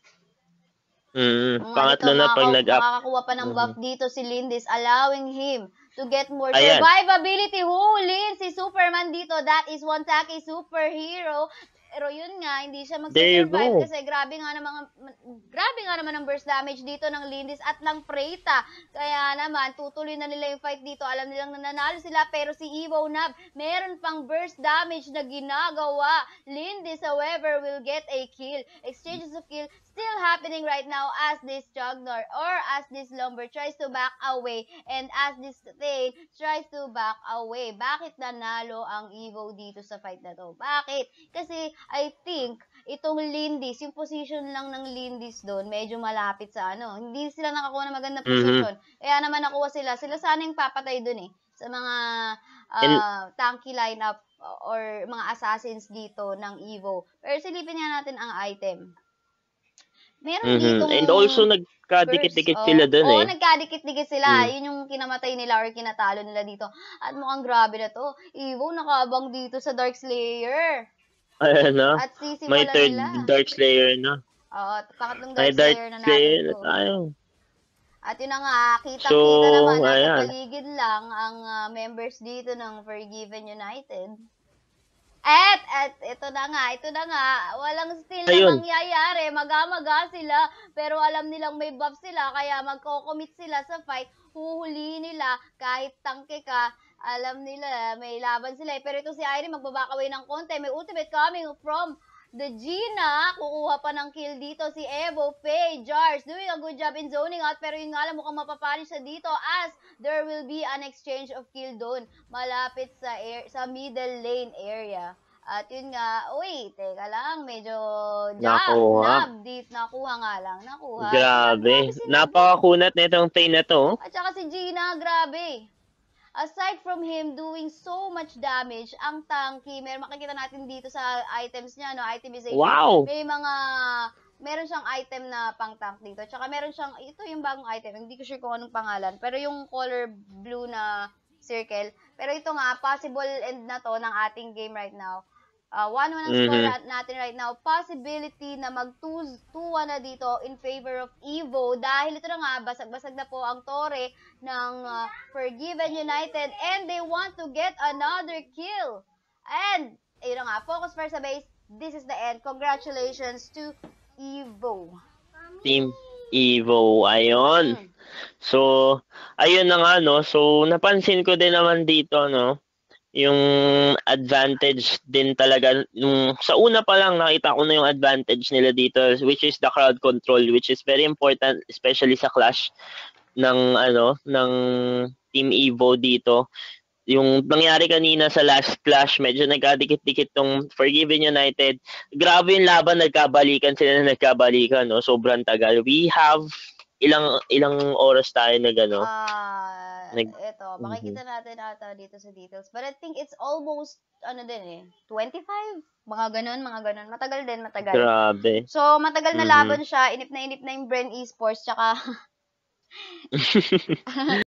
Mm, Mga ito, pangatlo na pag makaka- nag-up. makakakuha pa ng buff Mhm. dito si Lindis, allowing him to get more Ayan. survivability. Hulin si Superman dito. That is one tacky superhero. Pero yun nga, hindi siya There you magsa-survive go. kasi grabe nga naman, grabe nga naman ang burst damage dito ng Lindis at ng Preita. Kaya naman, tutuloy na nila yung fight dito. Alam nilang nananalo sila, pero si EVO Nab, meron pang burst damage na ginagawa. Lindis, however, will get a kill. Exchanges of kill still happening right now as this Jugner or as this Lumber tries to back away and as this thing tries to back away. Bakit nanalo ang EVO dito sa fight na to? Bakit? Kasi I think itong Lindis, yung position lang ng Lindis doon, medyo malapit sa ano. Hindi sila nakakuha ng magandang position. Mhm. Kaya naman nakuha sila. Sila sana yung papatay doon eh. Sa mga And uh, tanky lineup or mga assassins dito ng EVO. Pero silipin nga natin ang item. Meron mhm. ditong And also burst. nagkadikit-dikit Oh, sila dun oh, eh. nagkadikit-dikit Mm. sila. Yun yung kinamatay nila or kinatalo nila dito. At mukhang grabe na to. EVO nakaabang dito sa Dark Slayer. Ayan na. At May sisimulan third nila. Dark Slayer na. Oo, pangatlong May Dark Dark Slayer na Slayer natin na to. tayo. At yun na nga, kitang-kita So, naman, nasa ayan. paligid lang ang uh, members dito ng Forgiven United. At, at, ito na nga, ito na nga, walang steal na Ayun. mangyayari, maga-maga sila, pero alam nilang may buff sila, kaya magko-commit sila sa fight, huhuli nila, kahit tangke ka, alam nila, may laban sila. Pero ito si Irene, magbabaka away ng konti, may ultimate coming from the Gina, kukuha pa ng kill dito si Evo, Faye, Jars, doing a good job in zoning out, pero yun nga lang mukhang mapapanish siya dito as there will be an exchange of kill doon, malapit sa air, sa middle lane area. At yun nga, uy, teka lang, medyo jab, Nakuha. nab, deep, nakuha nga lang, nakuha. Grabe. Grabe si Nab. Napakakunat nitong Faye na to. At saka si Gina, grabe. Aside from him doing so much damage, ang tanky, meron makikita natin dito sa items niya, no, itemization. Wow! May mga, meron siyang item na pang tank dito. Tsaka meron siyang, ito yung bagong item, hindi ko sure kung anong pangalan, pero yung color blue na circle. Pero ito nga, possible end na to ng ating game right now. Uh, one one ang score Mhm. natin right now. Possibility na mag two one na dito in favor of EVO dahil ito na nga, basag-basag na po ang tore ng uh, Forgiven United and they want to get another kill. And, ayun na nga, focus first sa base. This is the end. Congratulations to EVO. Team EVO, ayun. Hmm. So, ayun na nga, no? So, napansin ko din naman dito, no? Yung advantage din talaga nung sa una pa lang nakita ko na yung advantage nila dito, which is the crowd control, which is very important especially sa clash ng ano ng Team EVO dito. Yung nangyari kanina sa last clash, medyo nagkadikit-dikit tong Forgiven United. Grabe yung laban, nagkabalikan sila na nagkabalikan, no? Sobrang tagal. We have ilang ilang oras tayo na gano. Ah, Nag ito, makikita natin ata dito sa details. But I think it's almost, ano din eh, twenty-five? Mga ganun, mga ganun. Matagal din, matagal. Grabe. So, matagal na Mhm. laban siya. Inip na inip na yung Bren Esports. Tsaka,